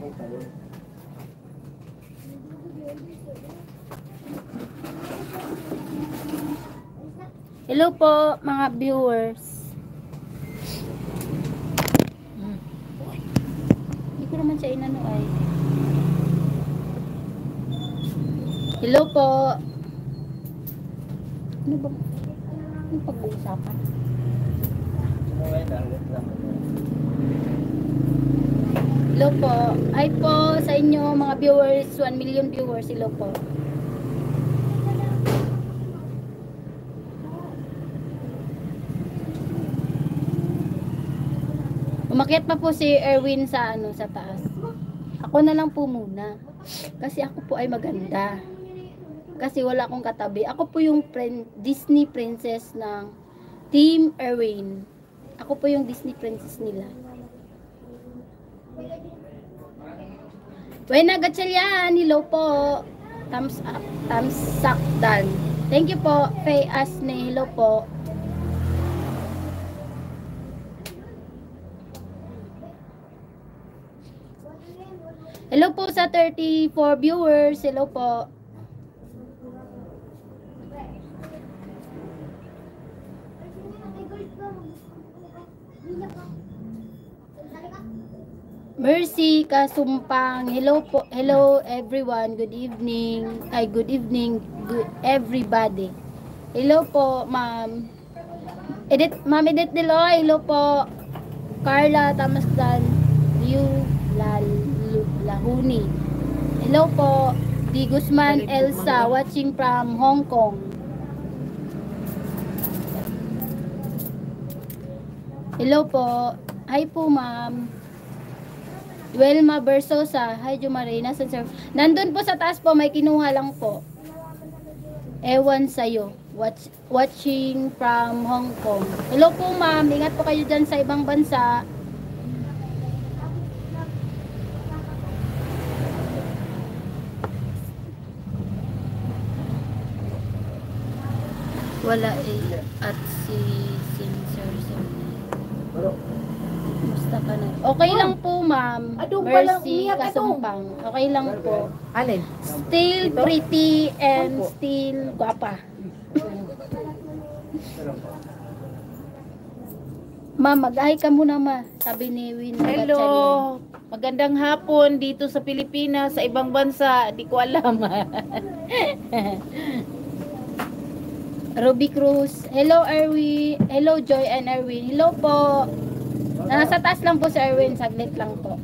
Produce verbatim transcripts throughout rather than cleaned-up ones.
Hello po mga viewers. Hmm. Hindi ko naman siya inano ay. Hello po. Ano ba? Ano pag-uusapan? Hello po. Hi po sa inyo mga viewers. one million viewers. Hello po. Umakyat pa po si Erwin sa ano sa taas. Ako na lang po muna. Kasi ako po ay maganda. Kasi wala akong katabi. Ako po yung friend, Disney princess ng Team Erwin. Ako po yung Disney princess nila. Buena Gatchalian, hello po. Thumbs up, thumbs up done. Thank you po. Faye Asne, hello po. Hello po sa thirty-four viewers. Hello po. Mercy Kasumpang. Hello po. Hello everyone. Good evening. Ay, good evening. Good everybody. Hello po, ma'am. Edit, ma'am Edit Deloy. Hello po. Carla Tamasdan. Liu Lal Lahuni. Hello po. Di Guzman Elsa watching from Hong Kong. Hello po. Hi po, ma'am. Welma Bersosa. Hi, Jumarina. Nandun po sa taas po. May kinuha lang po. Ewan sa'yo. Watch, watching from Hong Kong. Hello po, ma'am. Ingat po kayo dyan sa ibang bansa. Wala eh. At si Sincere Sir. Musta ka na? Okay lang po, ma'am. Mercy Kasumpang. Okay lang po. Alin? Still pretty and still guwapa. Ma'am, mag-hi ka muna, ma. Sabi ni Win. Hello. Magandang hapon dito sa Pilipinas, sa ibang bansa. Di ko alam. Ruby Cruz. Hello, Erwin. Hello, Joy and Erwin. Hello po. Nasa taas lang po si Erwin. Saglit lang po.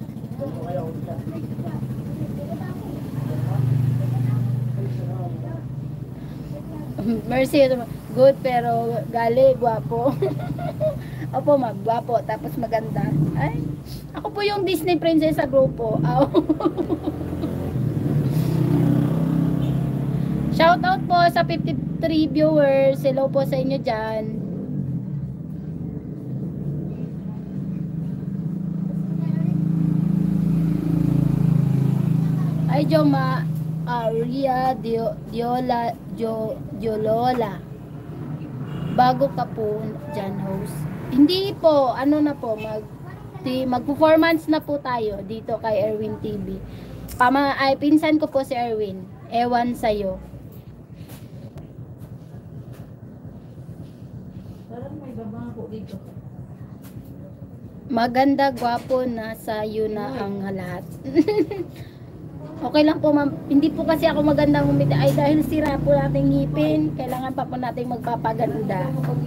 Mercy. Good pero gali. Guwapo. Opo, magwapo. Tapos maganda. Ay, ako po yung Disney princess sa grupo. Aw. Shout out po sa fifty-three viewers. Hello po sa inyo dyan. Ay, Joma Aria Dio, Diola Dio, Diolola. Bago ka po dyan, host. Hindi po, ano na po, mag mag-performance na po tayo dito kay Erwin T V. Pama, ay, pinsan ko po si Erwin. Ewan sa'yo. Dito. Maganda, gwapo, nasa iyo na ang lahat. Okay lang po, ma'am. Hindi po kasi ako maganda humiti ay dahil sira po nating ngipin. Kailangan pa po nating magpapaganda.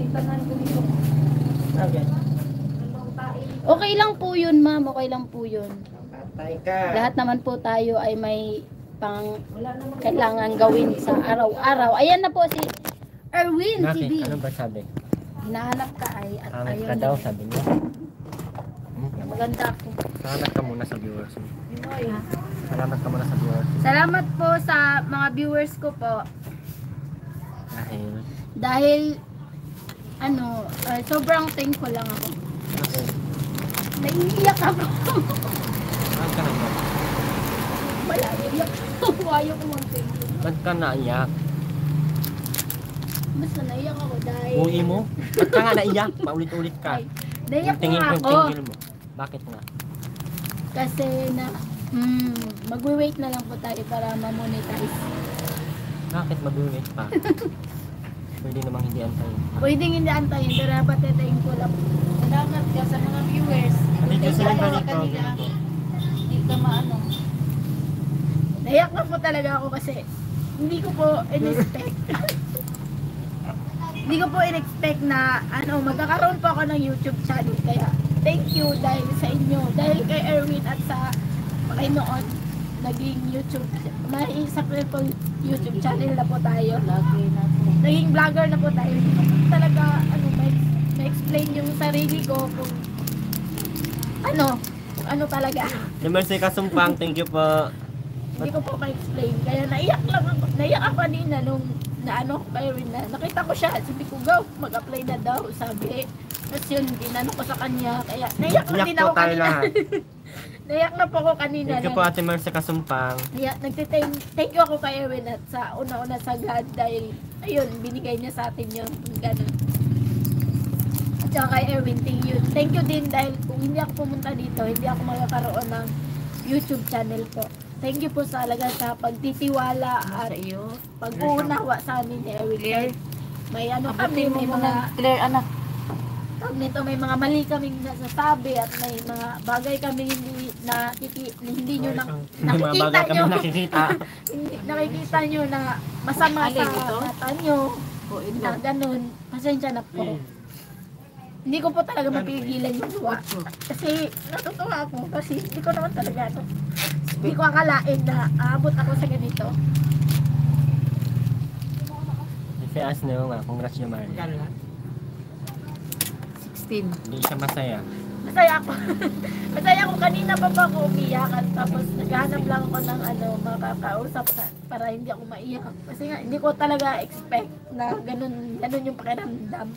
Okay lang po yun, ma'am. Okay lang po yun. Lahat naman po tayo ay may pang kailangan gawin sa araw-araw. Ayan na po si Erwin T V. Ano ba sabi? Hinahanap ka ay at Hanap ayun ka na. daw, sabi niya. Hmm? Maganda ako. Hanap ka muna sa viewers mo. Salamat ka muna sa viewers. Salamat po sa mga viewers ko po. Dahil, Dahil ano, uh, sobrang thankful lang ako. okay. Naiiyak ako. Saan ka naman? Wala, iiyak ako. Ayaw ko mag-thank you. Ba't ka naiyak? Basta naiyak ako dahil... Uwi mo? Ba't ka nga naiyak? Paulit-ulit ka. Ay, naiyak Tingin nga ko ako. yung tingil mo. Bakit nga? Kasi na Hmm, magwe-wait na lang po tayo para ma-monetize. Bakit mag-wait pa? Pwede namang hindi antayin. Pwedeng hindi antayin, pero dapat tatayin ko lang. Salamat ka sa mga viewers. Dito sila Thank you ganito. kanina. ganito. Hindi ka maano. Nayak na po talaga ako kasi hindi ko po in-expect. Hindi ko po in-expect na ano, magkakaroon po ako ng YouTube channel. Kaya thank you dahil sa inyo. Dahil kay Erwin at sa Panginoon, naging YouTube, may successful YouTube channel na po tayo. Lagi na po. Naging vlogger na po tayo. Hindi ko po talaga ano, may, explain yung sarili ko kung ano, kung ano talaga. Si Mercy Kasumpang, thank you po. Hindi ko po ma-explain. Kaya naiyak lang ako. Naiyak ako kanina nung na ano ko kay Rin na. Nakita ko siya. Sabi ko, go, mag-apply na daw. Sabi. Tapos yun, ginano ko sa kanya. Kaya naiyak na Iyak din po ako tayo kanina. lahat. Naiyak na po ako kanina. Thank you po Ate Mercy Kasumpang. Kaya nagtithank thank you ako kay Erwin at sa una-una sa God dahil ayun, binigay niya sa atin yung ganun. At saka kay Erwin, thank you. Thank you din dahil kung hindi ako pumunta dito, hindi ako magkakaroon ng YouTube channel po. Thank you po sa alaga sa pagtitiwala at Sa iyo. pag-uunawa sa amin ni Erwin. Clear. May ano kami, Abutin mo may mga mga clear anak. tawag nito, may mga mali kaming nasasabi at may mga bagay kami hindi na hindi nyo na, May mga nakikita bagay kami nyo. nakikita. Hindi, nakikita nyo na masama Alin sa ito? mata nyo O ito. na ganun, pasensya na po. Hindi ko po talaga mapigilan yung luwa. Kasi natutuwa ako kasi hindi ko naman talaga ano, hindi ko akalain na aabot ako sa ganito. Si Asno nga, congrats niya Maria. sixteen. Hindi siya masaya. Masaya ako. Masaya ako. Kanina pa pa ako umiyak at tapos naghahanap lang ako ng ano, makakausap na, para hindi ako maiyak. Kasi nga, hindi ko talaga expect na ganun, ganun yung pakiramdam.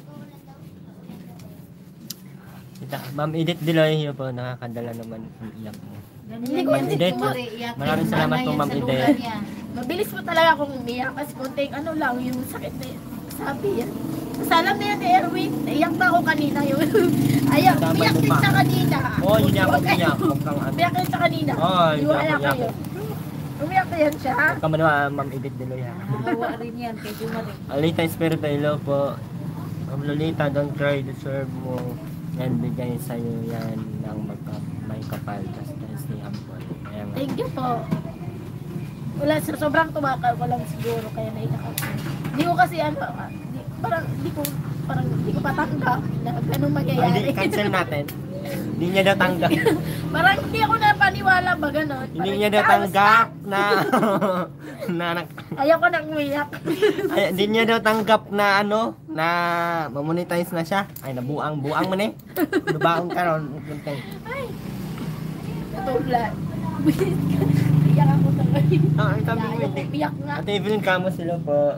Kita, Ma'am Edith Diloy, yun po, nakakadala naman ang iyak mo. Hindi ko Ma'am Edith, maraming salamat po Ma'am Edith. Mabilis po talaga akong umiyak kasi konting ano lang, yung sakit na yun. Sabi yan. Kasi alam na yan ni Erwin, naiyak na ako kanina yun. Ayaw, Tama umiyak mo din pa. siya kanina. Oo, hindi ako Huwag kayo. umiyak. Huwag kang ano. Umiyak din siya kanina. Oo, hindi ako Iwala umiyak. kayo. Umiyak na yan siya. Huwag ka manawa, Ma'am Edith Diloy ha. Hawa rin yan kay Jumari. Alita Espiritu, hello po. Ma'am Lolita, don't cry, deserve mo. Yan, bigay sa'yo yan ng magka, may kapal. Tapos si Ampon. Kaya nga. Thank you po. Wala, so- sobrang tumakal ko lang siguro kaya naiyak ako. Hindi ko kasi ano, ah, di, parang hindi ko parang hindi ko patanggap na ganun Hindi, mangyayari. cancel natin. Hindi niya daw tanggap. Parang hindi ako napaniwala ba ganun. Hindi Parang niya daw chaos tanggap na na, na na. Ayaw ko nang umiyak. ay, hindi niya daw tanggap na ano na mamonetize na siya. Ay nabuang buang man eh. Nabaong karon kuntay. Natulad. Iyak ako talaga. Ah, ang sabi mo Ayaw hindi. ko umiyak nga. Ate Evelyn kamo sila po.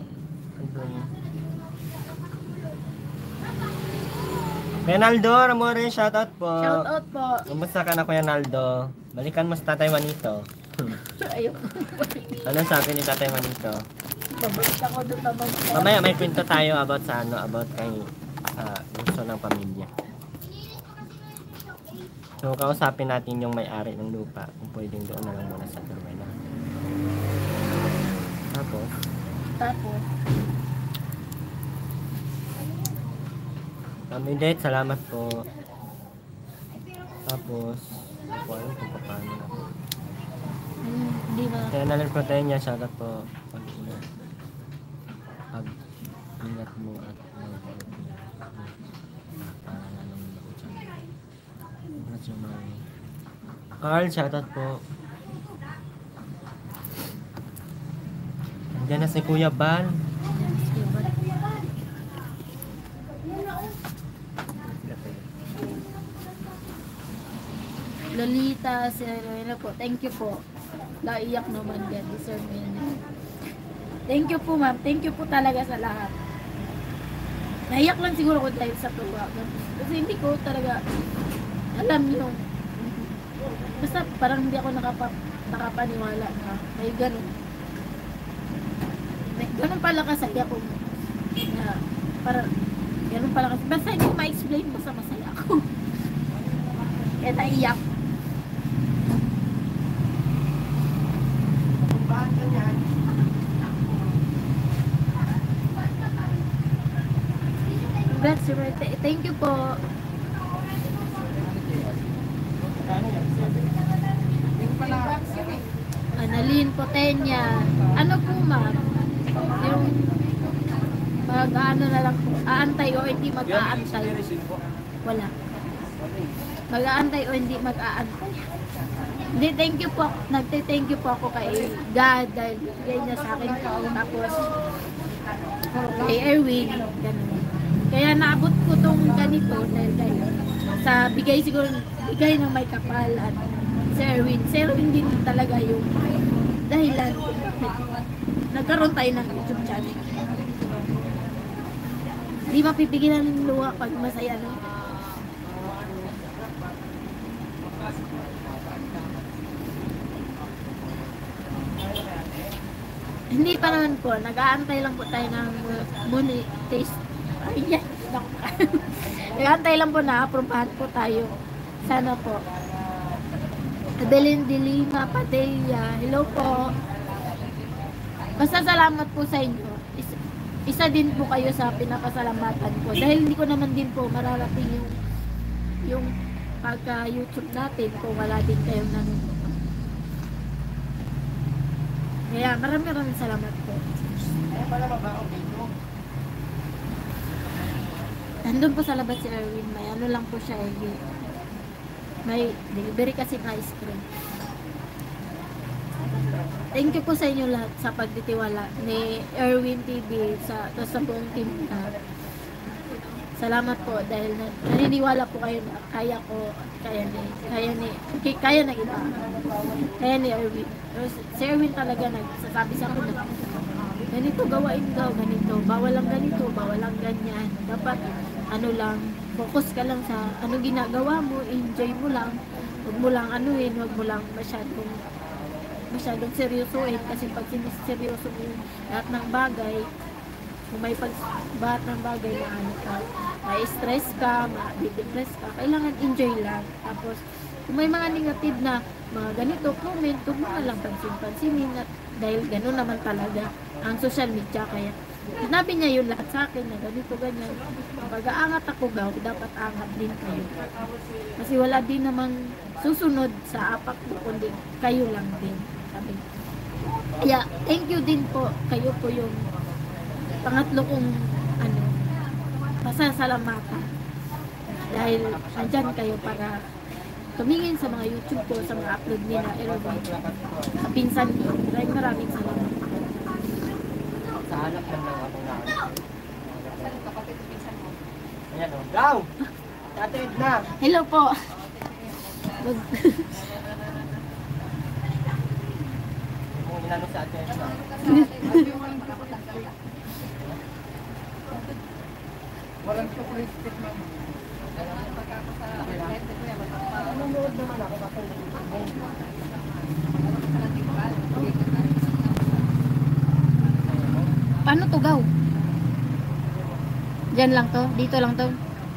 Renaldo, Ramore, shoutout po. Shout out po. Kumusta ka na Kuya Naldo? Balikan mo sa Tatay Manito. Ayaw ko. Ano sabi ni Tatay Manito? Babalik ako doon sa mga. Mamaya may kwento tayo about sa ano, about kay sa gusto ng pamilya. So kausapin natin yung may-ari ng lupa kung pwedeng doon na lang muna sa Turmena. Tapos, Tapos, kami date, salamat po. Tapos, ako alam kung paano na. hmm, hindi na. Kaya nalang protein niya, shoutout po. Pag ingat. Pag ingat mo at mag-ingat. Para lalong ako dyan. Congrats yung mga. Carl, shoutout po. Andiyan na si Kuya Bal. Lolita, si Lolita po. Thank you po. Naiyak naman yan. Deserve mo yan. Thank you po ma'am. Thank you po talaga sa lahat. Naiyak lang siguro ko dahil sa tuwa. Kasi hindi ko talaga alam yung basta parang hindi ako nakapa, nakapaniwala na may ganun. May ganun pala kasaya ko na parang ganun pala kasi basta hindi ko ma-explain basta masaya ako. Kaya naiyak. customer. Th- Thank you po. Annalyn Potenya. Ano po ma'am? Yung mag ano na lang po, aantay o hindi mag-aantay? Wala. Mag-aantay o hindi mag-aantay? Hindi, thank you po. Nagte-thank you po ako kay God dahil bigay niya sa akin ito. Tapos kay Erwin, ganun. Kaya naabot ko tong ganito dahil, dahil sa bigay siguro, bigay ng may kapal at si Erwin. Si Erwin din talaga yung dahilan nagkaroon tayo ng YouTube channel. Di mapipigilan ng luha pag masaya, no? Hindi pa naman po, nag-aantay lang po tayo ng money taste. Ay, yan. Nag-aantay lang po na aprobahan po tayo. Sana po. Adeline Dilima Padilla, hello po. Basta salamat po sa inyo. Isa, isa din po kayo sa pinapasalamatan ko. Dahil hindi ko naman din po mararating yung yung pagka-YouTube natin kung wala din kayong nanonood. Kaya marami maraming salamat po. Nandun po sa labas si Erwin. May ano lang po siya eh. May delivery kasi na ice cream. Thank you po sa inyo lahat sa pagtitiwala ni Erwin T V sa, sa buong team na. Salamat po dahil na, naniniwala po kayo na kaya ko, kaya ni, kaya ni, kaya, kaya na iba. Kaya ni Erwin. Si Erwin talaga nagsasabi sa akin na ganito gawain daw, ganito, bawal lang ganito, bawal lang ganyan. Dapat ano lang, focus ka lang sa ano ginagawa mo, enjoy mo lang. Huwag mo lang anuhin, huwag mo lang masyadong masyadong seryosoin kasi pag siniseryoso mo yung lahat ng bagay, kung may pagbahat ng bagay na ano ka, ma-stress ka, ma-depress ka, kailangan enjoy lang. Tapos, kung may mga negative na mga ganito comment, huwag mo lang pansin-pansinin at dahil gano'n naman talaga ang social media. Kaya sinabi niya yun lahat sa akin na ganito ganyan. Pag aangat ako gaw, dapat angat din kayo. Kasi wala din namang susunod sa apak mo, kundi kayo lang din. Sabi. Kaya thank you din po. Kayo po yung pangatlo kong ano, pasasalamatan. Dahil andyan kayo para tumingin sa mga YouTube ko, sa mga upload nila, Erwin, sa pinsan ko. Maraming maraming salamat. Sa hanap lang lang ako na. Ayan o. Daw! Tatid na! Hello po. Kung inano sa atin na. Walang chocolate stick na. Nanonood naman ako kapag Paano to gaw? Diyan lang to? Dito lang to?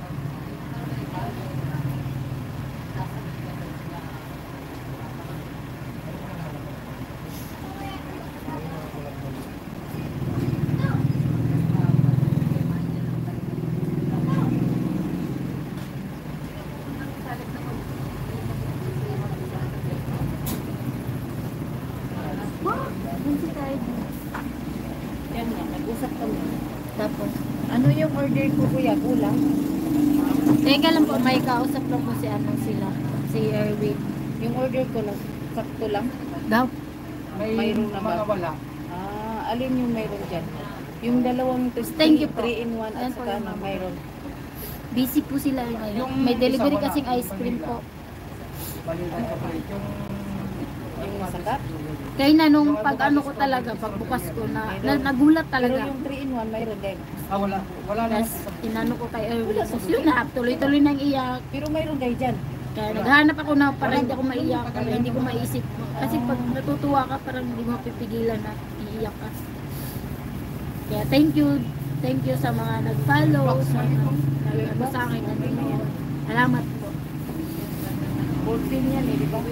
Yan nga, nag-usap kami. Tapos, Ano yung order ko kuya? Kulang? teka lang po, may kausap lang po si ano sila, si Erwin. Yung order ko lang, sakto lang? Gaw? Mayroon na ba? wala. Ah, alin yung mayroon dyan? Yung dalawang test, Thank you po. three in one Ayan at po saka yung ano, mga- mayroon. Busy po sila ngayon. Yung May delivery isa wala. kasing ice cream po. Balilang chocolate. Yung Yung masakap? Kaya na nung pag ano ko talaga, pagbukas ko na, na nagulat Pero talaga. yung three in one mayroon din. Ah, wala. Wala na. Tapos, inano ko kay Erwin. So, yun na, tuloy-tuloy nang iyak. Pero mayroon kayo dyan. Kaya naghahanap ako na para hindi ako maiyak, para hindi ko maisip. Kasi pag natutuwa ka, parang hindi mo pipigilan na iiyak ka. Kaya thank you, thank you sa mga nag-follow, sa mga nag-ano sa akin. Ano, salamat po. fourteen yan eh, di ba?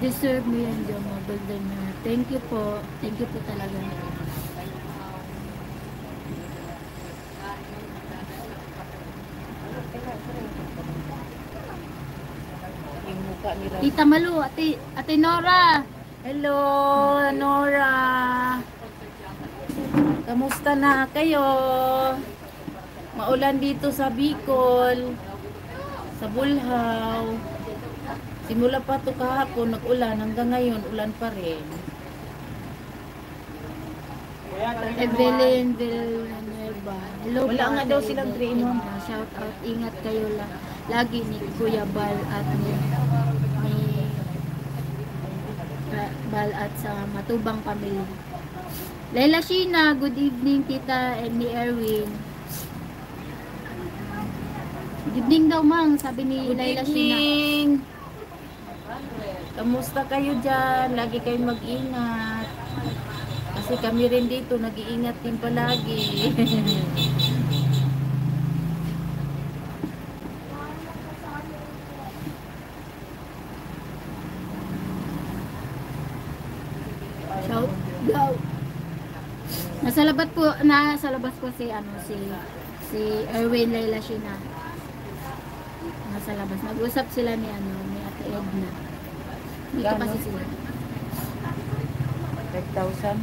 Deserve mo yan, Jo, mga golden heart. Thank you po. Thank you po talaga. Yung mukha nila. Tita Malu, ate, ate Nora. Hello, Nora. Kamusta na kayo? Maulan dito sa Bicol, sa Bulhaw. Simula pa to kahapon, nag-ulan. Hanggang ngayon, ulan pa rin. Evelyn Villanueva. Hello Wala po, nga Ate daw silang Eve. three in one. Shout out, ingat kayo lang. Lagi ni Kuya Bal at ni, ni Ra- Bal at sa Matubang Pamilya. Laila Sheena, good evening tita and ni Erwin. Good evening daw mang, sabi ni Good Laila Sheena. evening. Kamusta kayo dyan? Lagi kayong mag-ingat. Kasi kami rin dito, nag-iingat din palagi. Shout out. Nasa labas po, nasa labas po si ano si si Erwin Laila Sheena. Nasa labas. Nag-usap sila ni ano ni Ate Edna. Dito Gano? kasi sila. five thousand.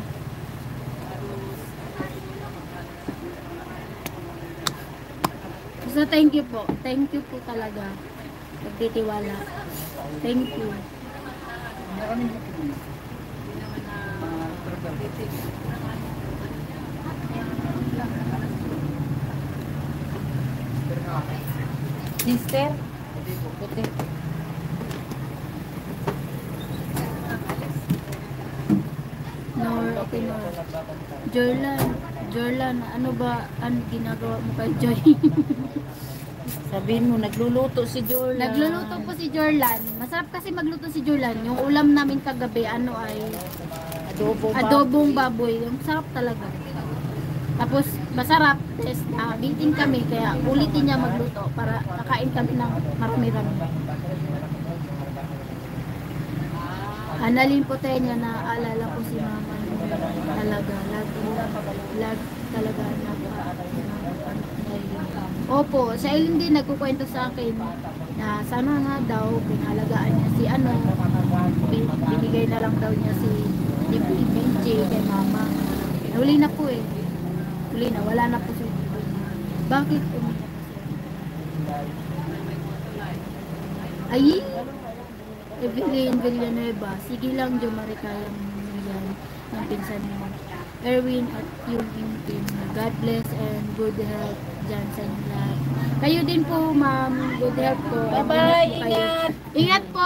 So thank you po. Thank you po talaga. Pagtitiwala. Thank you. Sister? Puti. Nor, okay Nor. Jorlan, Jorlan, ano ba ang ginagawa mo kay Joy? Sabihin mo, nagluluto si Jordan. Nagluluto po si Jorlan. Masarap kasi magluto si Jorlan. Yung ulam namin kagabi, ano ay Adobo ba? adobong baboy. Yung sarap talaga. Tapos masarap. Tapos nakabitin kami. Kaya ulitin niya magluto para kakain kami ng marami-rami. Analin po tayo niya na alala ko si mama niya. Talaga. Lagi, lagi talaga na Opo, sa Eileen din nagkukwento sa akin na sana nga daw pinalagaan niya si ano, bin- binigay na lang daw niya si D P J kay mama. Huli na po eh. Huli na, wala na po si Bakit umiyak kasi? Ay! Evelyn Villanueva. Sige lang, Jo Maricayang yan ng pinsan mo. Erwin at yung team. God bless and good health dyan sa inyo lahat. Kayo din po, ma'am. Good health po. Bye-bye, Ingat po kayo. ingat. Ingat po!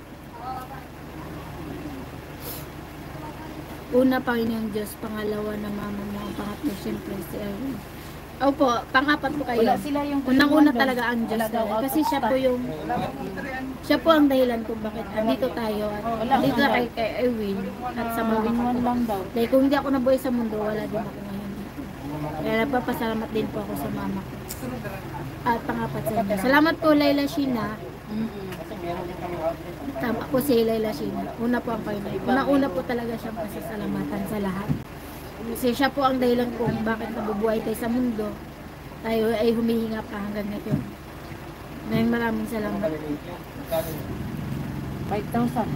Una, Panginoong Diyos. Pangalawa na mama mo. Pangatlo, siyempre si Erwin. Opo, pangapat po kayo. Wala sila yung Unang-una doon. talaga ang Diyos. Wala daw talaga. out Kasi of siya stock. po yung siya po ang dahilan kung bakit andito tayo at Wala andito nga na daw. kay, kay Erwin at sa mga One lang daw. dahil kung hindi ako nabuhay sa mundo, wala din ako ngayon dito. Kaya nagpapasalamat din po ako sa mama ko. At pangapat sa inyo. Salamat po, Laila Sheena. Tama po si Laila Sheena. Una po ang Panginoon. Una-una po talaga siyang pasasalamatan sa lahat. Kasi siya po ang dahilan kung bakit nabubuhay tayo sa mundo. Tayo ay humihinga pa hanggang ngayon. Maraming maraming salamat. five thousand.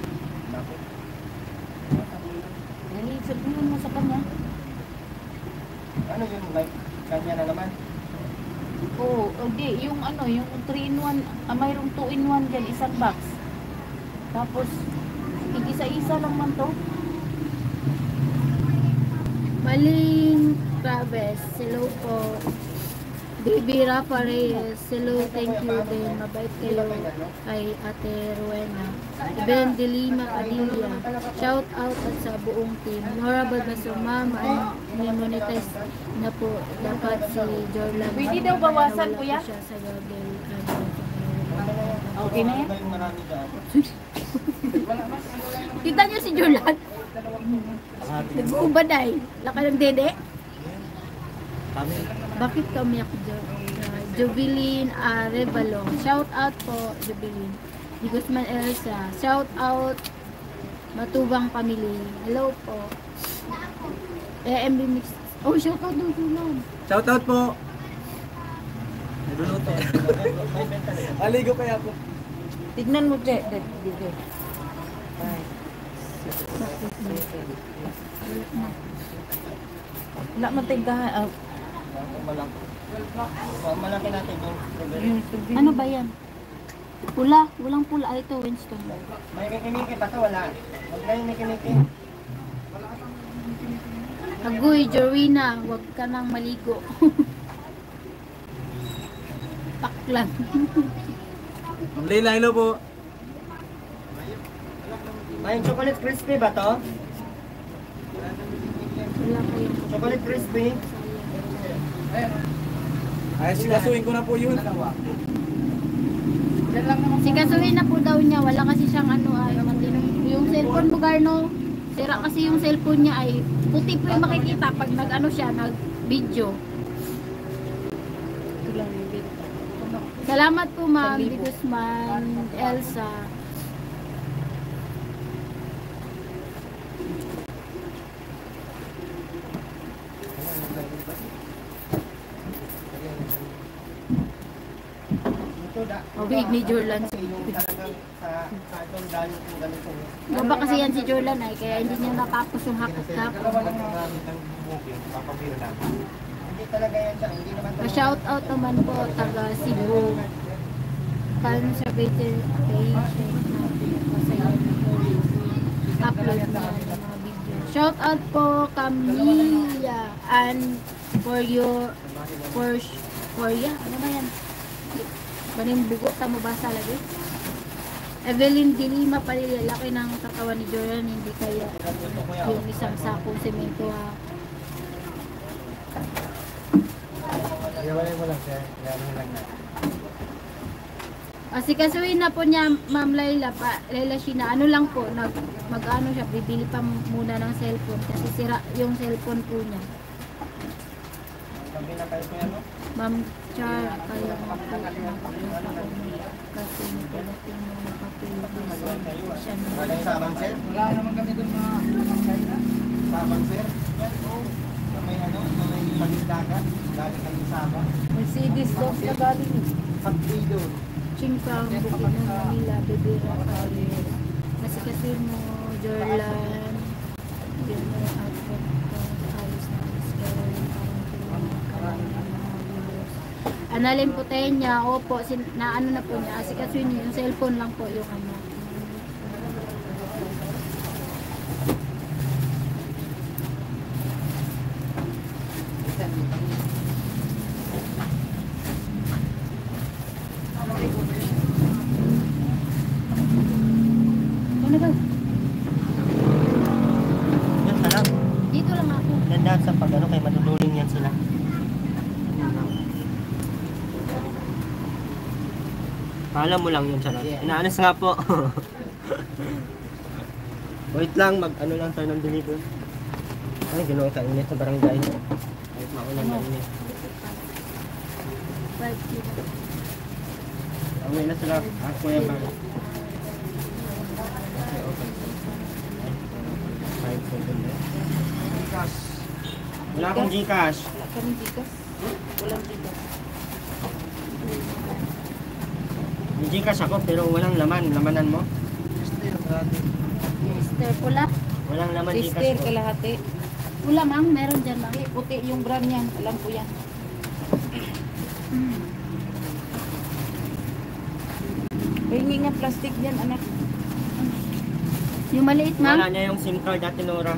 Dali, sabihin mo sa kanya. Ano yun? Like, kanya na naman? Oo, hindi. Yung ano, yung three in one, ah, mayroong two in one dyan, isang box. Tapos, isa-isa lang man to. Maling Traves, hello po. Baby Rafa Reyes, hello, thank you din. Mabait kayo kay Ate Rowena. Ben De Lima Padilla, shout out at sa buong team. Nora Balbaso, ma'am, ano, monetize na po dapat si Jorlan. Pwede daw bawasan, Nawala kuya? po siya sa Gagel. Okay na yan? Marami ka. Kita niyo si Jorlan? Nag-uubad ay. Laka ng dede. Kami. Bakit ka umiyak, Jo? Uh, Jubilin Arevalo. Shout out po, Jubilin. Di Guzman Elsa. Shout out Matubang Family. Hello po. A M B Mix. Oh, shout out doon doon. Shoutout po. Nagluluto. Aligo kaya po. Tignan mo, Je. De, de, de. Ay. Wala man tayong gahan. ah, Malaki natin yung yung tubig. Ano ba yan? Pula. Walang pula. Ah, ito, Winston. May kikiniki pa to, wala. Huwag na yung kikiniki. Agoy, Jorina. Huwag ka nang maligo. Paklan. Ma'am Leila, hello po. May chocolate crispy ba to? Wala kayong Chocolate crispy? Ay, sikasuhin ko na po yun. Sikasuhin na po daw niya. Wala kasi siyang ano ay yung cellphone mo, Garno. Sira kasi yung cellphone niya ay puti po yung makikita pag nag ano siya, nag video. Salamat po Ma'am Di Guzman Elsa. Big ni Jorlan. Baba kasi yan si Jorlan ay kaya hindi niya natapos yung hakot-hakot. Pa-shout out naman po taga Cebu. Kano sa page page upload na ng mga video. Shout out po Camilla and for your for for ya ano ba yan? Kaning bugo ta mo basa lagi. Evelyn Dilima Palila, laki ng katawan ni Jordan, hindi kaya yung isang sakong semento ha. Iwalay mo lang siya. Iwalay lang na. Asikasuhin na po niya Ma'am Laila pa, Laila Shina, ano lang po, nag, mag-ano siya, bibili pa muna ng cellphone kasi sira yung cellphone po niya. Sabi na kayo po yan, no? Ma'am Char, kaya nga po kasi nagpalating mo ng papel siya Wala yung sabang, sir? Wala naman kami doon mga sabang, sir? Yan, oo. Sa may ano, sa may pagdagat. Galing kami sabang. Mercedes daw siya galing. Pagpido. Chimpang, Bukid ng Manila, Bibira, Paris. Kasi kasi mo, Jorlan, yun na yung outfit ko, ayos na mascara, parang tulungan ka lang ng mga videos. Analin po tayo niya, opo, sin, na ano na po niya, kasi kasi yun, yung cellphone lang po yung ano. Ano ba? Yan ka lang. Dito lang ako. Gandaan sa pag ano kay matutuling yan sila. Paalam mo lang yun, Charot. Inaanas nga po. Wait lang, mag ano lang tayo ng deliver. Ay, gano'n ka init sa barangay. Kahit maulan na init. five kilo. Away na sila. Ah, kuya ba? Okay, okay. five seven na. Gcash. Wala akong Gcash. Wala ka ng Gcash. Walang Gcash. May Gcash ako pero walang laman. Lamanan mo? Mister Pula. Walang laman Sister, Gcash ko. kalahati. Pula mang, meron dyan mang. Puti, puti yung brand niyan. Alam ko yan. Mm. Pahingi nga plastic dyan, anak. Yung maliit Wala mang. niya yung SIM card dati, Nora.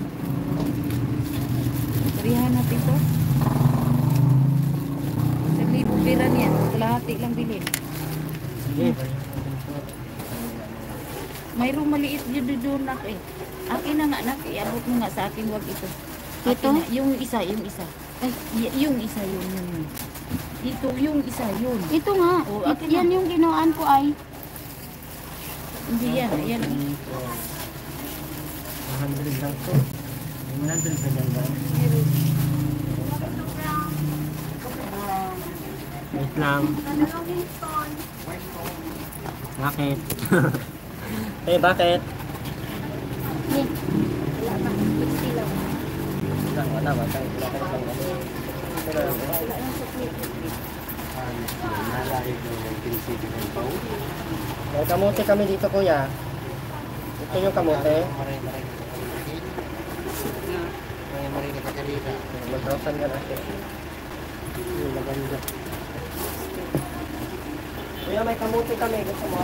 Tarihan natin to. Sa libo pera niya. Kalahati lang bilhin. Sige. Mayroong maliit yun doon nak eh. Akin na nga nak, iabot mo nga sa akin, wag ito. Akin Ito? na, yung isa, yung isa. Ay, y- yung isa, yun, yun, yun. Ito, yung isa, yun. Ito nga. Oh, It- akin yan na. yung ginoan ko ay. Hindi yan, yan. one hundred lang to. one hundred pa dyan ba? Wait lang. Bakit? Eh, bakit? Ni. Wala pa. sixty lang. Wala, wala, wala. Wala ka lang. Pero, Wala lang sa plate. may kamote kami dito, kuya. Ito yung kamote. one thousand nga natin. Yung maganda. Kuya, may kamote kami. Gusto mo?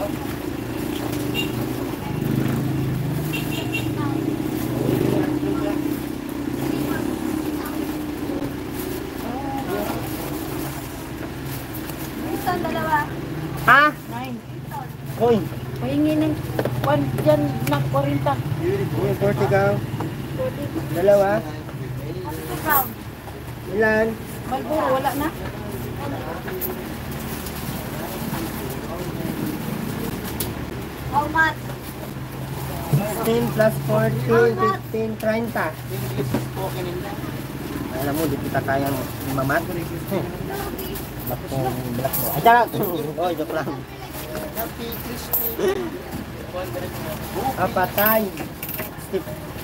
Isang dalawa. Ha? Nine. Uy, Pahingi ng one dyan na forty. yung forty ka. Dalawa. Ilan? Malboro, wala na. How much? sixteen plus fourteen, fifteen, thirty. Alam mo, di kita kaya mamat. Black mo, black mo. Ay, charot! Oy, joke lang. Ah, patay. Step.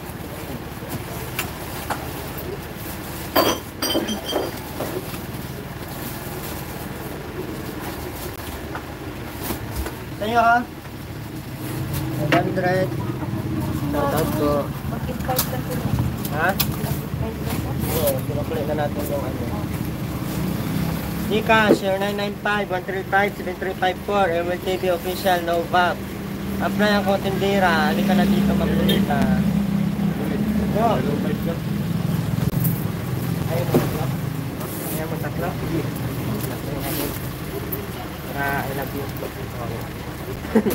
Sa'yo, ha? one hundred. Shoutout ko. Bakit five lang sila? Ha? Five lang po. Oo, sinukulit na natin yung ano. Gcash, zero nine nine five, one three five, seven three five four, M L T V Official, no vac. Apply ang kotindera, halika na dito magpulita. Go! Ayaw mo tatlo? Ayaw mo tatlo? Para I love you. Okay.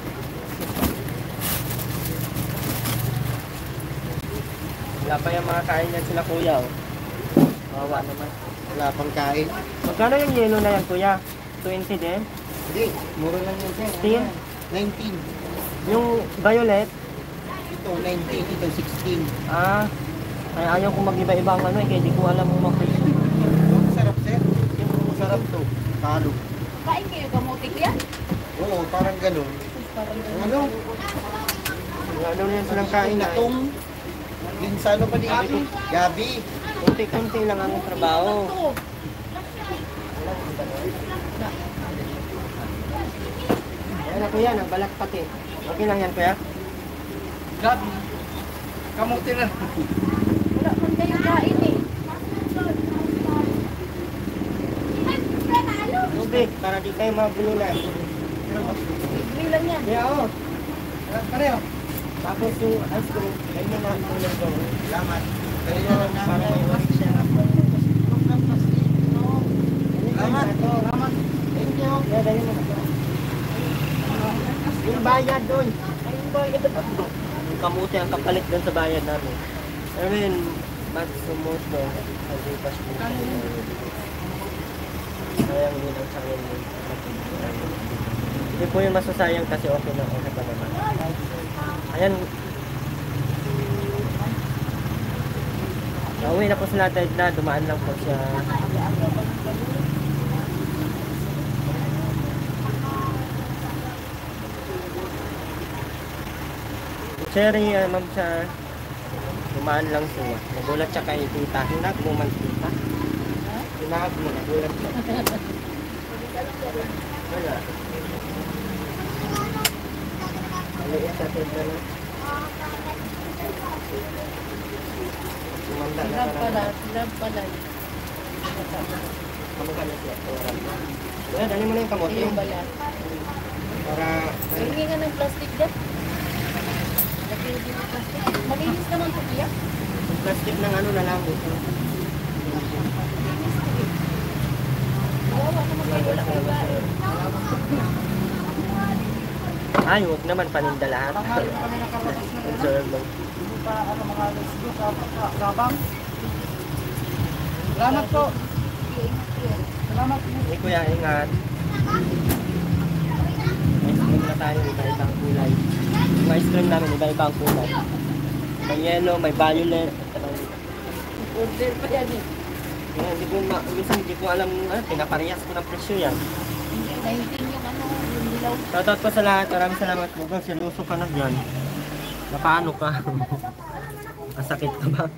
Wala pa yung mga kain yan sila kuya, oh. Kawawa naman. Wala pang kain. Magkano yung yellow na yan, kuya? twenty din? Hindi, mura lang yan sir. sixteen? nineteen. Yung violet? Ito, nineteen. Ito, sixteen. Ah, ay ayaw ko mag-iba-iba ang ano eh, kaya di ko alam kung mag-price. Yung sarap sir. Yung sarap to. Talo. Kain kayo kamote kuya? Oo, parang ganun. Parang Ano? Ano na yan silang kain na eh. Itong, yung sa ano pa ni Gabi? Gabi. Kunti-kunti lang ang trabaho. Ayan na kuya, nagbalat pati. Okay lang yan kuya? Gabi. Kamuti na. wala man kayo kain eh. Tubig, para di kayo mabulunan. Libre lang yan. Kaya oo. Pareho. Tapos yung ice cream, ganyan na ang tulad ko. Salamat. Ganyan na para may wash siya. Salamat. Salamat. Thank you. Yeah, dali mo na. Yung bayad doon. Ayun ba ito pa? Yung kamuti ang kapalit doon sa bayad namin. I mean, mas sumuto. Hindi pa siya. Sayang din ang sayang din. Hindi po yung masasayang kasi okay na okay pa naman. Ayan. Nauwi na po sila tayo na. Dumaan lang po siya. Cherry, uh, ma'am siya. Dumaan lang siya. Nagulat siya kay tita. Hinag mo man tita. Hinag mo. Nagulat siya. Wala. Maliit sa tita na. Sumanda na Love pala, parang. love pala. Kamukha na siya. Kaya dali mo na yung kamote. Yung balat. Para. Hingi nga ng plastic dyan. Lagyan din ng plastic. Malinis naman po kuya. Yung plastic ng ano na lang. Kawawa naman kayo, wala kayo kain. Ay, huwag naman paninda lahat. Pangalan kami nakalabas na rin. Observe lang. Hindi pa ano mga alas do sa kabang. Salamat po. Salamat po. Hindi kuya, ingat. Ice cream na tayo, iba-ibang kulay. Yung ice cream namin, iba-ibang kulay. May yellow, may violet. Order pa yan eh. Kaya hindi ko, ma minsan hindi ko alam, ano, pinaparehas ko ng presyo yan. nineteen yung ano, yung dilaw. Shoutout po sa lahat. Maraming salamat po. Gang, seryoso ka na dyan. Napaano ka? Masakit ka ba?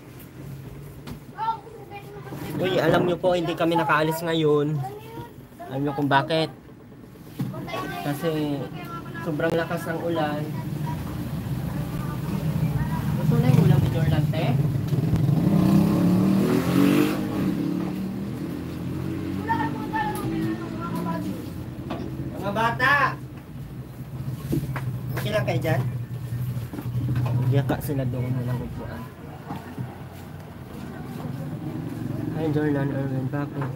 Uy, alam nyo po, hindi kami nakaalis ngayon. Alam nyo kung bakit? Kasi sobrang lakas ng ulan. Gusto na yung ulang ni Jordan, te? Mga bata! Okay lang kayo dyan? Yaka sila doon na lang upuan. Hi Jordan, Erwin, bakit?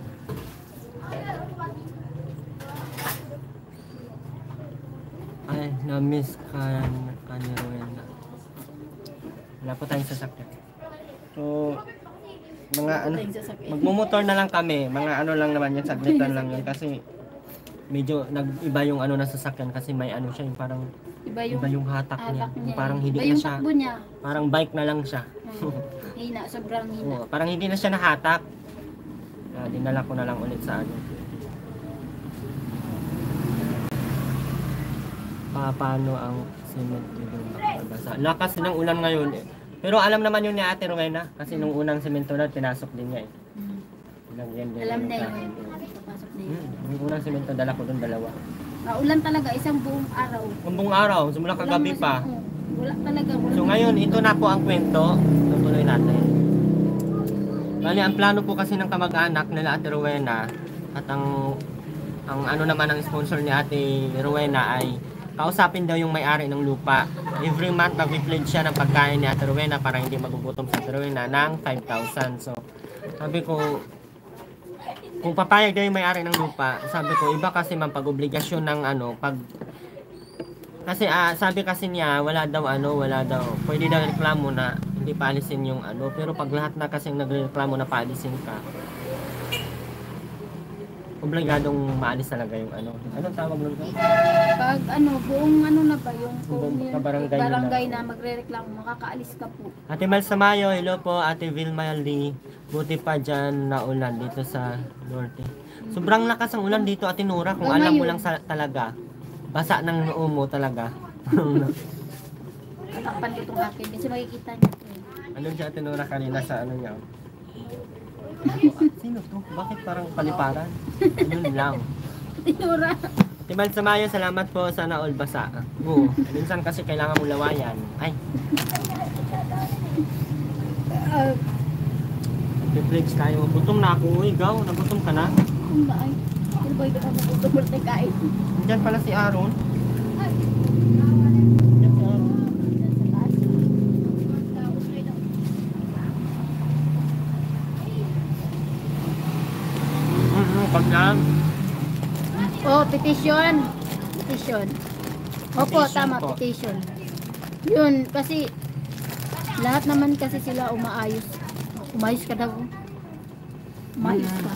Ay, na-miss ka ka ni Rowena. Wala po tayong sasakyan. So, mga ano, magmumotor na lang kami. Mga ano lang naman yan, saglitan lang yan. Kasi medyo nag-iba yung ano na sasakyan kasi may ano siya, yung parang Iba yung, iba yung hatak niya. alak niya. Parang hindi Iba na yung siya, takbo niya. parang bike na lang siya. Hmm. Hina, sobrang hina. Oo, parang hindi na siya nahatak. Uh, dinala ko na lang ulit sa ano. Pa, paano ang cement dito makabasa. Lakas ng ulan ngayon eh. Pero alam naman yun ni Ate Rowena kasi nung unang semento na pinasok din niya eh. Hmm. Ilang yan din. Alam na sa yun. akin. Papasok na yun. Hmm, yung unang semento dala ko doon dalawa. Naulan talaga, isang buong araw. Ang buong araw, simula kagabi Walang pa. mas- oo, Wala talaga. Wala So ngayon, ito na po ang kwento. Tutuloy natin. Bali, ang plano po kasi ng kamag-anak nila Ate Rowena at ang ang ano naman ang sponsor ni Ate Rowena ay kausapin daw yung may-ari ng lupa. Every month, mag-pledge siya ng pagkain ni Ate Rowena para hindi magugutom sa Ate Rowena ng five thousand. So, sabi ko, kung papayag daw yung may-ari ng lupa, sabi ko, iba kasi man pag-obligasyon ng ano, pag kasi ah, sabi kasi niya, wala daw ano, wala daw, pwede daw reklamo na hindi paalisin yung ano, pero pag lahat na kasing nagreklamo na paalisin ka, obligadong maalis talaga yung ano. Anong tawag nun? Pag ano, buong ano na ba yung kung Buong yung kabarangay na barangay lang. na magre-reklamo, makakaalis ka po. Ate Mel Samayo, hello po. Ate Vilma Lee, buti pa dyan na ulan dito sa norte. Sobrang lakas ang ulan dito, Ate Nora, kung alam mo lang sa, talaga. Basa ng noo mo talaga. Tatakpan ko itong akin kasi makikita niyo po. Ano si Ate Nora kanina sa ano niya? Sino to? Bakit parang paliparan? Yun lang. Tinura. Timal Samayo, salamat po. Sana all basa. Oo. Minsan kasi kailangan mo lawayan. Ay, Uh, reflex tayo. Gutom na ako. Uy, gaw. Nagutom ka na. kung ba ay, ano ba ito ka magutubol na kain? Diyan pala si Aaron. Ay, Diyan si Aaron. yan sa taas. Mm-hmm, pag lang. Oh, petition. Petition. Opo, Petition tama, po. petition. Yun, kasi lahat naman kasi sila umaayos. Umayos ka daw. Umayos ka.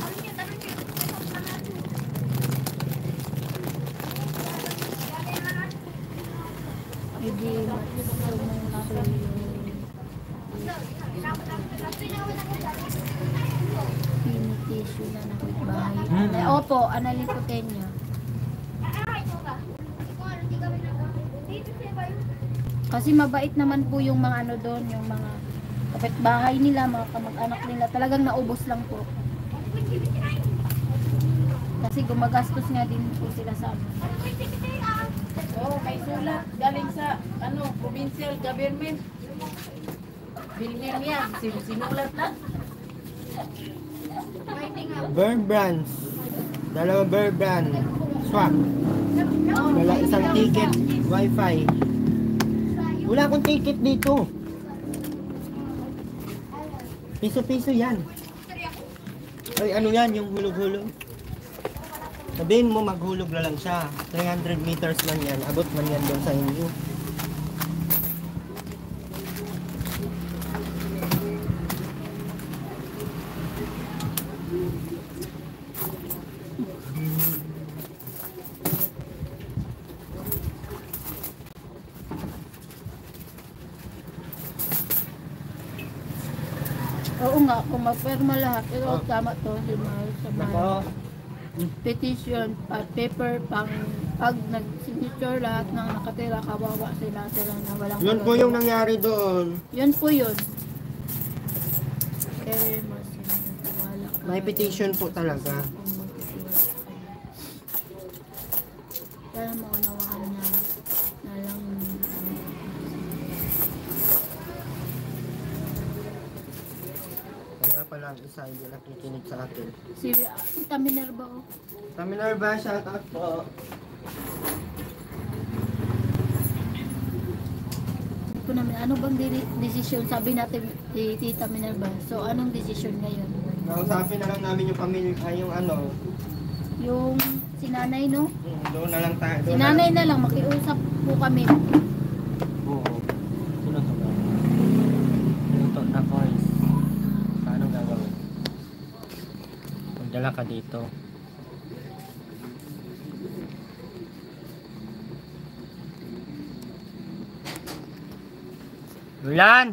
Hindi Petition na nakipagbahay. Hmm. Eh, Opo, Annalyn Puteño. Kasi mabait naman po yung mga ano doon, yung mga kapitbahay nila, mga kamag-anak nila. Talagang naubos lang po. Kasi gumagastos nga din po sila sa amin. Oh, may sulat galing sa ano, provincial government. Bilbil yan, sin- sinulat na. Burn brands. Dalawa burn brand. Swap. Wala isang ticket. Wi-Fi. Wala akong ticket dito. Piso-piso yan. Ay, ano yan? Yung hulog-hulog. Sabihin mo, maghulog na lang siya. three hundred meters lang yan. Abot man yan doon sa inyo. Oo nga, kung magperma lahat, ito Oh. tama to, di mahal sa mahal. Nako. petition at paper pang pag nag-signature lahat ng nakatira, kawawa sila sila na walang Yun po yung nangyari doon. Yun po yun. Kaya mas wala ka. May petition po talaga. Kaya maunawaan niya na lang. Kaya pala ang isa hindi nakikinig sa akin. Si Tita Minerva ko. Taminerva, shout out po. Ito namin, ano bang di- desisyon? Sabi natin ni Tita Minerva. So, anong desisyon ngayon? Nausapin na lang namin yung pamilya, ay yung ano. Yung si nanay, no? Hmm, doon na lang tayo. Si doon na nanay lang. na lang, makiusap po kami. Oo. Sino to ba? Sino to? Ako is, paano gagawin? Magdala ka dito. Yulan!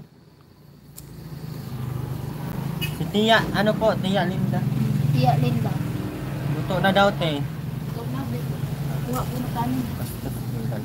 Si Tia, ano po? Tia Linda. Tia Linda. Luto na daw, te. Ikaw na, Beth. Kuha po na kanin. Basta Yulan.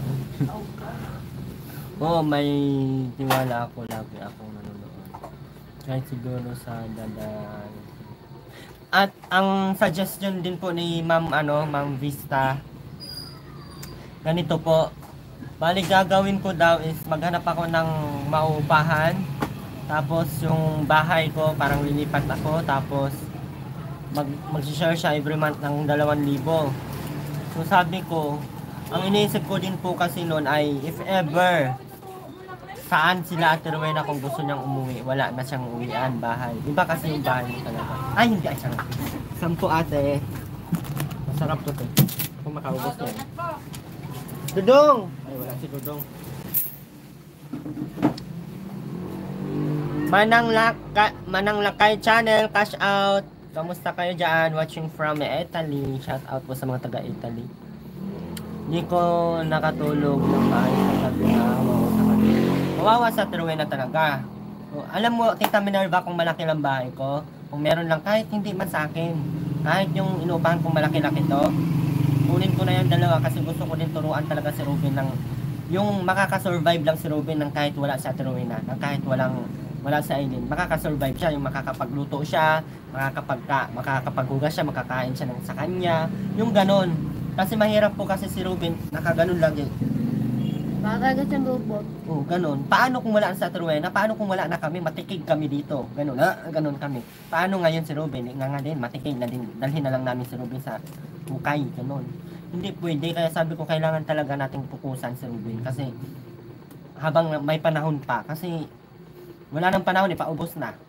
Oo, may tiwala ako. Lagi akong nanonood. Kahit siguro sa dadaan. At ang suggestion din po ni Ma'am ano, Ma'am Vista. Ganito po. Bali gagawin ko daw is maghanap ako ng maupahan. Tapos yung bahay ko parang lilipat ako. Tapos mag mag-share siya every month ng dalawang libo. So sabi ko, ang iniisip ko din po kasi noon ay if ever saan sila Ate Rowena kung gusto niyang umuwi, wala na siyang uwian, bahay. Iba kasi yung bahay niya talaga. Ay, hindi ay sarap. Sampo ate. Masarap to, te. Kung makaubos na yan. Dudong! Ay, wala si Dudong. Manang Lakay, Manang Lakay Channel, cash out. Kamusta kayo dyan? Watching from Italy. Shout out po sa mga taga-Italy. Hindi ko nakatulog ng maayos sa gabi na hawa sa kanila. Kawawa sa Ate Rowena talaga. O, alam mo, Tita Minerva, kung malaki lang bahay ko, kung meron lang, kahit hindi man sa akin, kahit yung inuupahan kong malaki-laki to, kunin ko na yung dalawa kasi gusto ko din turuan talaga si Ruben ng, yung makakasurvive lang si Ruben ng kahit wala sa Ate Rowena, ng kahit walang, wala sa Aileen, makakasurvive siya, yung makakapagluto siya, makakapagka, makakapaghugas siya, makakain siya ng sa kanya, yung ganon. Kasi mahirap po kasi si Ruben, nakaganon lagi. Makakagat siyang robot. Oh, ganun. Paano kung wala sa Ate Rowena? Paano kung wala na kami? Matikig kami dito. Ganun, ah, ganun kami. Paano ngayon si Ruben? Nga nga din, matikig na din. Dalhin na lang namin si Ruben sa hukay. Ganun. Hindi pwede. Kaya sabi ko, kailangan talaga nating pukusan si Ruben. Kasi, habang may panahon pa. Kasi, wala nang panahon, eh, paubos na.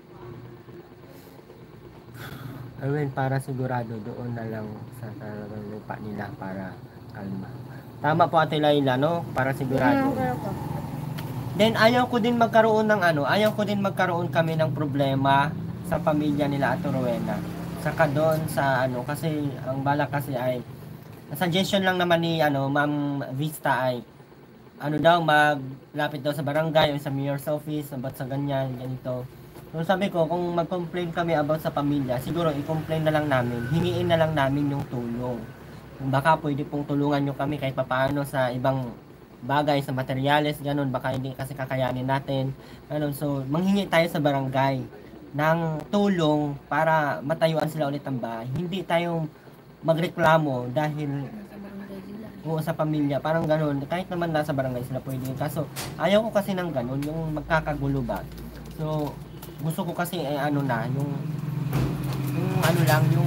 Ayun, para sigurado doon na lang sa talagang lupa nila para kalma. Tama po Ate Laila, no? Para sigurado. Then ayaw ko din magkaroon ng ano, ayaw ko din magkaroon kami ng problema sa pamilya nila Ate Rowena. Saka doon sa ano, kasi ang bala kasi ay suggestion lang naman ni ano, Ma'am Vista ay ano daw maglapit daw sa barangay o sa mayor's office, about sa ganyan, ganito. So sabi ko, kung mag-complain kami about sa pamilya, siguro i-complain na lang namin, hingiin na lang namin yung tulong. Kung baka pwede pong tulungan nyo kami kahit papaano sa ibang bagay, sa materyales, ganun, baka hindi kasi kakayanin natin. Ganun. So, manghingi tayo sa barangay ng tulong para matayuan sila ulit ang bahay. Hindi tayo magreklamo dahil o sa pamilya, parang ganun. Kahit naman nasa barangay sila pwede. Kaso, ayaw ko kasi ng ganun, yung magkakagulo ba. So, gusto ko kasi eh, ano na, yung yung ano lang, yung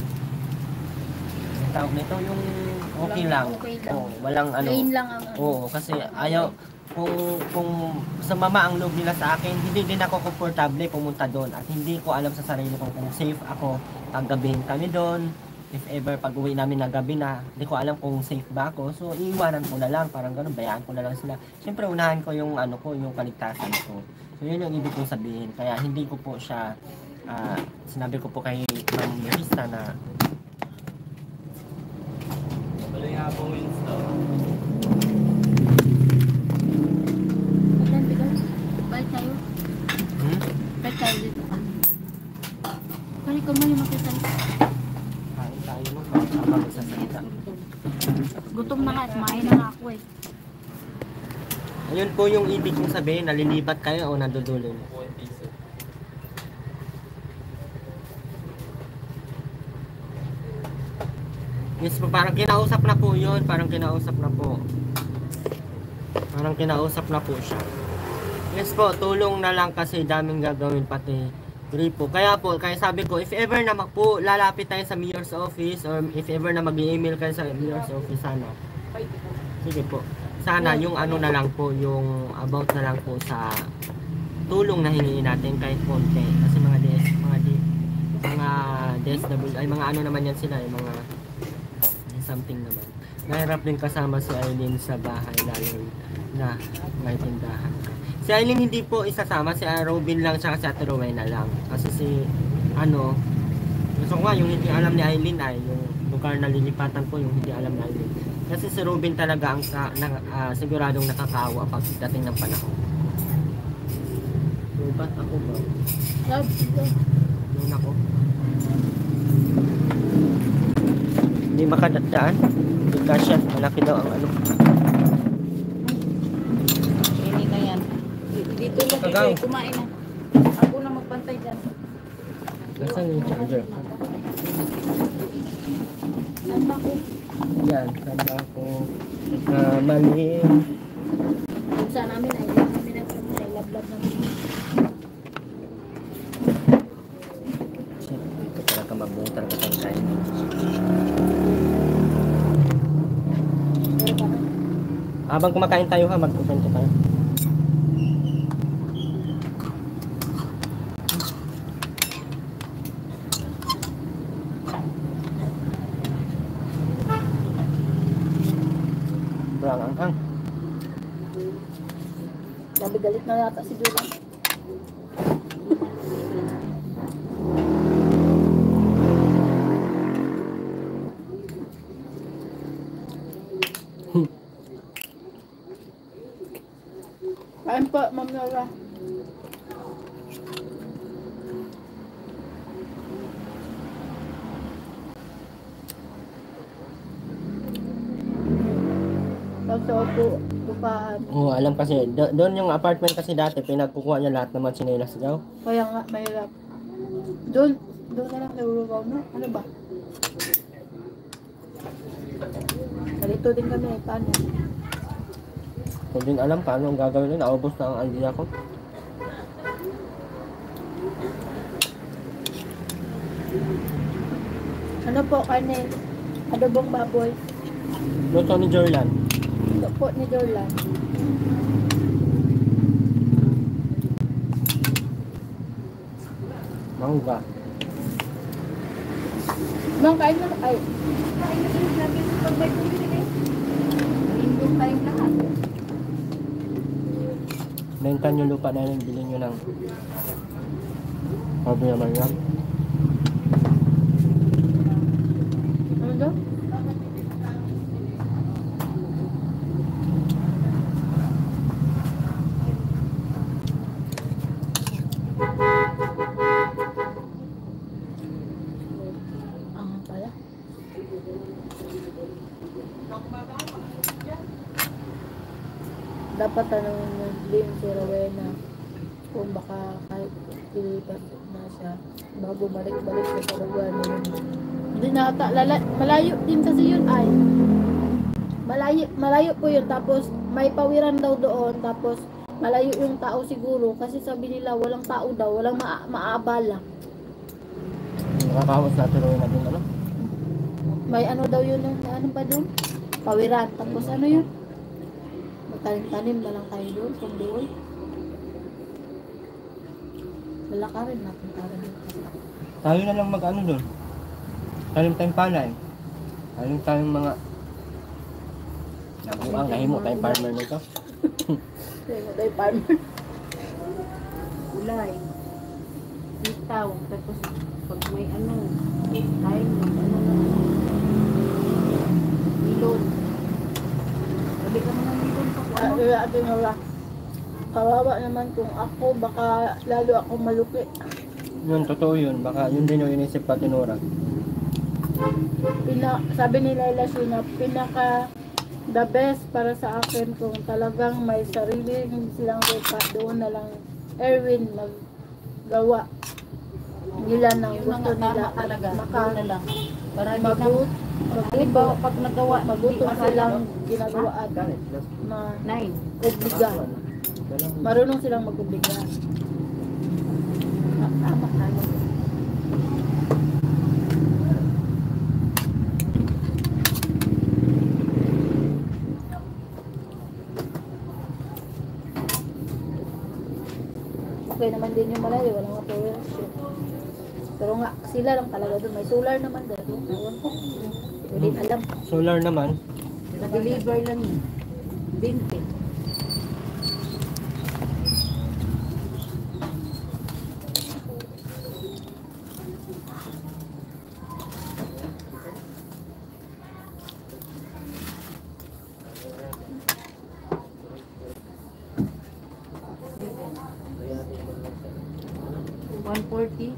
tawag nito, yung okay lang. Okay lang. Oo, walang ano. Plain lang ang ano. Oo, kasi ayaw, kung kung sa mama ang loob nila sa akin, hindi din ako komportable pumunta doon at hindi ko alam sa sarili ko kung safe ako pag gabihin kami doon. If ever pag uwi namin na gabi na, hindi ko alam kung safe ba ako. So, iiwanan ko na lang, parang ganun, bayaan ko na lang sila. Siyempre, unahan ko yung ano ko, yung kaligtasan ko. So, yun yung ibig kong sabihin. Kaya hindi ko po siya, uh, sinabi ko po kay Ma'am Marista na Balik nga po Winston. Bigan, bigan. Balik tayo. hmm? Balik tayo dito. Balik ko mo yung makita. Ah, Kain tayo mo, habang magsasalita. Gutom na nga, kumain na nga ako eh. Ayun po yung ibig kong sabihin, nalilipat kayo o nadudulin. Yes po, parang kinausap na po yun, parang kinausap na po. Parang kinausap na po siya. Yes po, tulong na lang kasi daming gagawin pati gripo. Kaya po, kaya sabi ko, if ever na mag po, lalapit tayo sa mayor's office or if ever na mag-email kayo sa mayor's office, sana. Sige po. Sana yung ano na lang po, yung about na lang po sa tulong na hingin natin kahit konti. Kasi mga DS, mga D, mga D S W, ay mga ano naman yan sila, ay mga something naman. Mahirap din kasama si Aileen sa bahay, lalo na may tindahan ka. Si Aileen hindi po isasama, si Robin lang siya kasi Ate Rowena lang. Kasi si, ano, gusto ko nga yung hindi alam ni Aileen ay yung lugar na lilipatan po yung hindi alam ni Aileen. Kasi si Robin talaga ang sa, na, uh, siguradong nakakawa pagdating ng panahon. So, ba't ako ba? Love, love. Yun ako. Hindi makadadaan. Hindi kasya. Malaki daw ang ano. Ini na yan. Dito lang Kagaw. kayo, kumain na. Ako na magpantay dyan. Nasaan yung charger? Saan ba ko? Yan. Saan ako? Uh, mali. Kung saan namin ay namin ang ay lablab namin. Shit. Ito talaga mabuhay talaga tayo tayo. Pero parang Habang kumakain tayo ha, mag-kwento tayo. Sobrang anghang. labi galit na yata si Julia. Kain po, Ma'am Nora. Kasi ako, upahan. Oo, alam kasi, do- doon yung apartment kasi dati, pinagkukuha niya lahat naman sinelas daw. Kaya nga, mahirap. Doon, doon na lang sa Uruguay, no? Ano ba? Nalito din kami, eh, paano? Hindi din alam paano ang gagawin nun, naubos na ang idea ko. Ano po, karne? Adobong baboy. Luto ni Jorlan. Ito po ni Jorlan. Mangga. Mang, kain na, ay, Kain na sila, lagi sa pagbay ko yun eh. Lindong tayong lahat. Benta nyo lupa na yun, bilhin nyo ng sabi naman yan. ano daw? Ah, pala. Dapat tanongin mo din si Rowena kung baka kahit ilipat na siya bago balik-balik sa Paraguay na yun. Hindi na ata, lala, malayo din kasi yun ay. Malayo, malayo po yun, tapos may pawiran daw doon, tapos malayo yung tao siguro kasi sabi nila walang tao daw, walang maa maaabala. Nakakahos natin rin natin ano. May ano daw yun, na ano ba doon? Pawiran, tapos ano yun? Magtanim-tanim na lang tayo doon, kung doon. Lalakarin natin para dito. Tayo na lang mag-ano doon. Tanim tayong palay. Tanim tayong mga nabuang, nahimo tayong farmer nito. Kaya mo tayo farmer. Ulay. Bitaw. Tapos pag may ano, tayo mag ano na. Milon. Sabi ka naman milon pa Ah, ano. kaya atin wala. Kawawa naman kung ako, baka lalo ako maluki. Yun, totoo yun. Baka yun din yung inisip pa tinura. pina, sabi ni Laila Sheena, pinaka the best para sa akin kung talagang may sarili silang lupa, doon na lang Erwin maggawa nila ng Yung gusto mga nila tama at talaga, maka doon na lang. Para hindi magut na, halimbawa pag nagawa, magutom hindi silang masaya, ginagawa at Ganit, plus ma nine. obliga. dalawang Marunong silang mag-obliga. Ah, Tama, tama. Okay naman din yung malayo, walang mga power shoot. Pero nga, sila lang talaga doon. May solar naman doon. Ewan ko. Hindi din alam. solar naman. Na-deliver lang yun. twenty. one forty.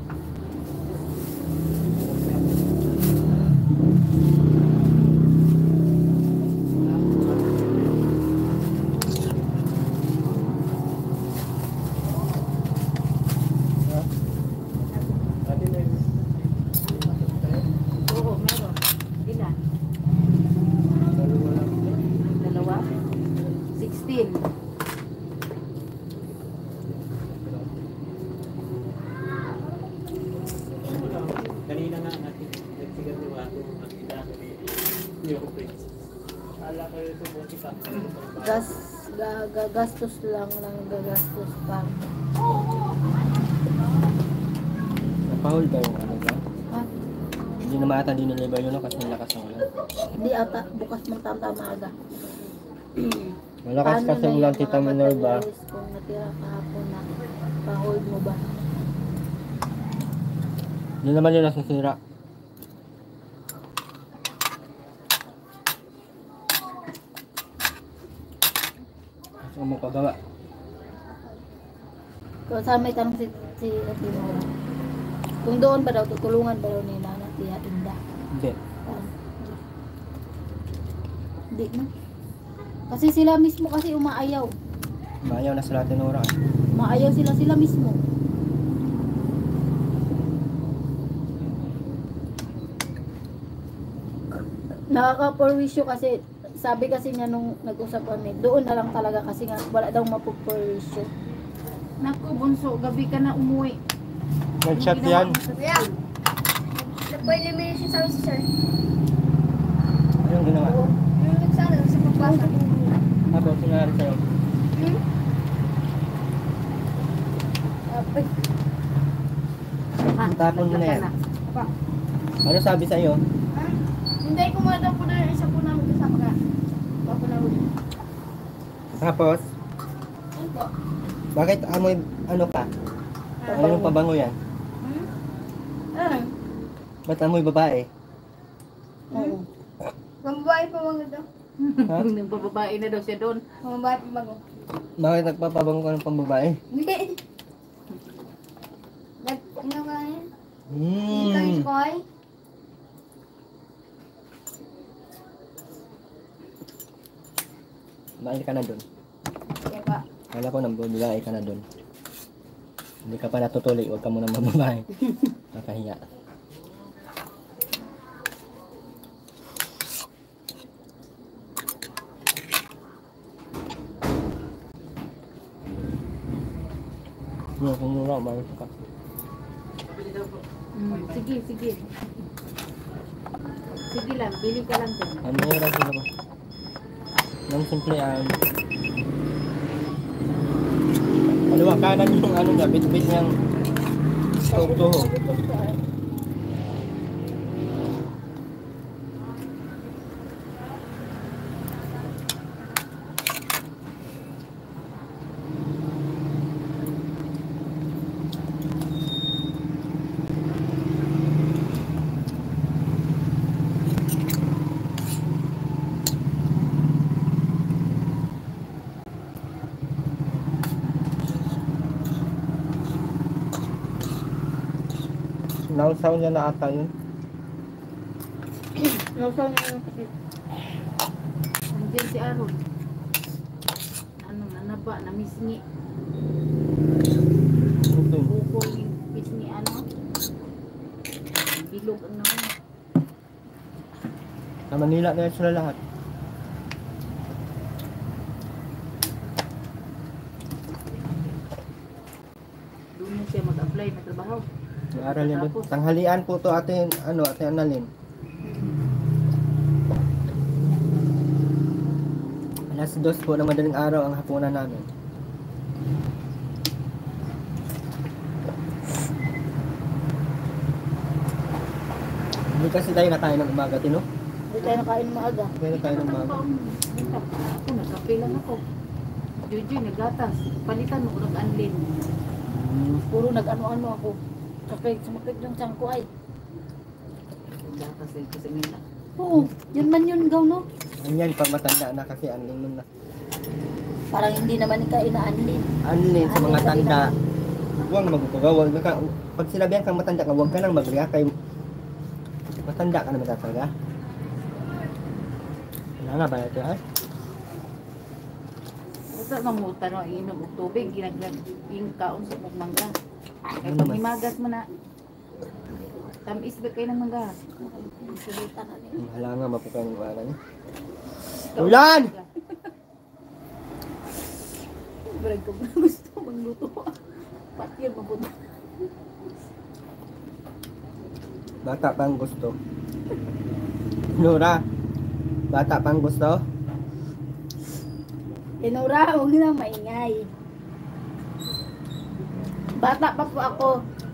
Oo, meron. Ilan? Dalawa? sixteen. Kanina nga natin nagsigagawa ko makita ko ni yung prince. Ala ko yung subuti ka. Gas, ga, gagastos lang lang gagastos pa. Napahol ba yung ano ba? Ha? Hindi naman ata dineliver yun no, kasi malakas ang ulan. Hindi ata, bukas mo tama maaga. Malakas Paano kasi na ulan, yung Tita mga Minerva. materials kung natira kahapon na pa-hold mo ba? Hindi naman yun nasisira. Gusto mo pagawa? Kung saan may tanong si, si Ate Nora. Kung doon ba daw, tutulungan ba daw nila na Tia Inda? Hindi. Ah, Hindi na. Kasi sila mismo kasi umaayaw. Mayaw na sila tinura. Umaayaw sila sila mismo. Nakaka-perwisyo kasi sabi kasi niya nung nag-usap kami, doon na lang talaga kasi nga wala daw mapuperwisyo. Naku, bunso, gabi ka na umuwi. Nag-chat yan. Kuya, nagpa-elimination sa amin si sir. Anong ginawa? Yung nagsara sa pagbasa. Ako, sinari sa'yo. Hmm? Tapon mo na yan. Pa. Ano sabi sa'yo? Ha? Hindi ko muna daw po na yung isa po namin kasama ka. Papa na ulit. Tapos, Ano po? bakit amoy ano ka? Ano yung pabango yan? Hmm? Ano? Ba't amoy babae? Oo. Mambabae pa mga daw. Ha? Nang bababae na daw siya doon. Mambabae pa mga. Bakit nagpapabango ka ng pambabae? Hindi. Nag, ano ka yan? Hindi kayo Hmm. ko ay? Bakit ka na dun? Kaya pa. Kala ko nang babae ka na dun. Hindi ka pa natutuloy, huwag ka muna mababae. Nakahiya. Yung kung mura, umayos ka. Mm, sige, sige. Sige lang, bili ka lang din. Ano yung rasa ko? Nang simple ang... Kaliwa kanan yung ano niya, bit-bit niyang tuhog-tuhog. Nausaw niya na ata yun. Lasa niya yung sakit. Nandiyan si Aaron. Ano, nanaba, namisngi. Ito. Bukol yung pisngi, ano. Bilog ang naman. Sa Manila na yan sila lahat. Doon na siya mag-apply na trabaho. Mag-aral yan doon. Tanghalian po to ate, ano, ate Annalyn. Alas dos po ng madaling araw ang hapunan namin. Hindi kasi tayo nakain ng umaga, Tino. Hindi tayo nakain maaga. Hindi tayo nakain ng umaga. Ako, nagkape lang ako. Jojo, nagatas. Palitan mo ko nag-anlin. Hmm. Puro nag-ano-ano ako. Sakit, sumakit yung tiyan ko ay. Nagatas din kasi nila. Oo, yun man yun gaw no. Ano yan, pag matanda na kasi anling nun na. Parang hindi naman ikaw inaanlin. Anling sa mga Anling sa tanda. Huwag na magbukugaw. Huwag ka, pag sinabihan kang matanda ka, huwag ka nang mag-react kay matanda ka naman talaga. Wala nga ba ito ay? Basta mamutan no, inom og tubig, ginaglag yung kaon sa mong mangga. Kaya Ano pag naman? himagas mo na, tamis ba kayo ng mangga? Sulitan na niya. Wala nga, mapukay yung wala niya. Ulan! Brag ko na gusto magluto. Pati yun mapunta. Bata pang gusto. Nora, bata pang gusto? Tinura, huwag na maingay. Bata pa po ako.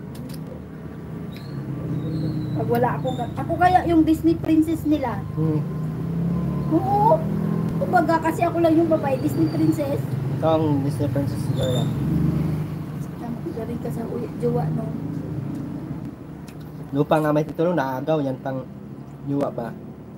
Pag wala akong... Ako kaya yung Disney princess nila. Hmm. Oo. Kumbaga kasi ako lang yung babae Disney princess. Ito ang Disney Princess Nora. Galing ka sa ulit jowa no. Lupa nga may titulo, naagaw yan pang yuwa ba?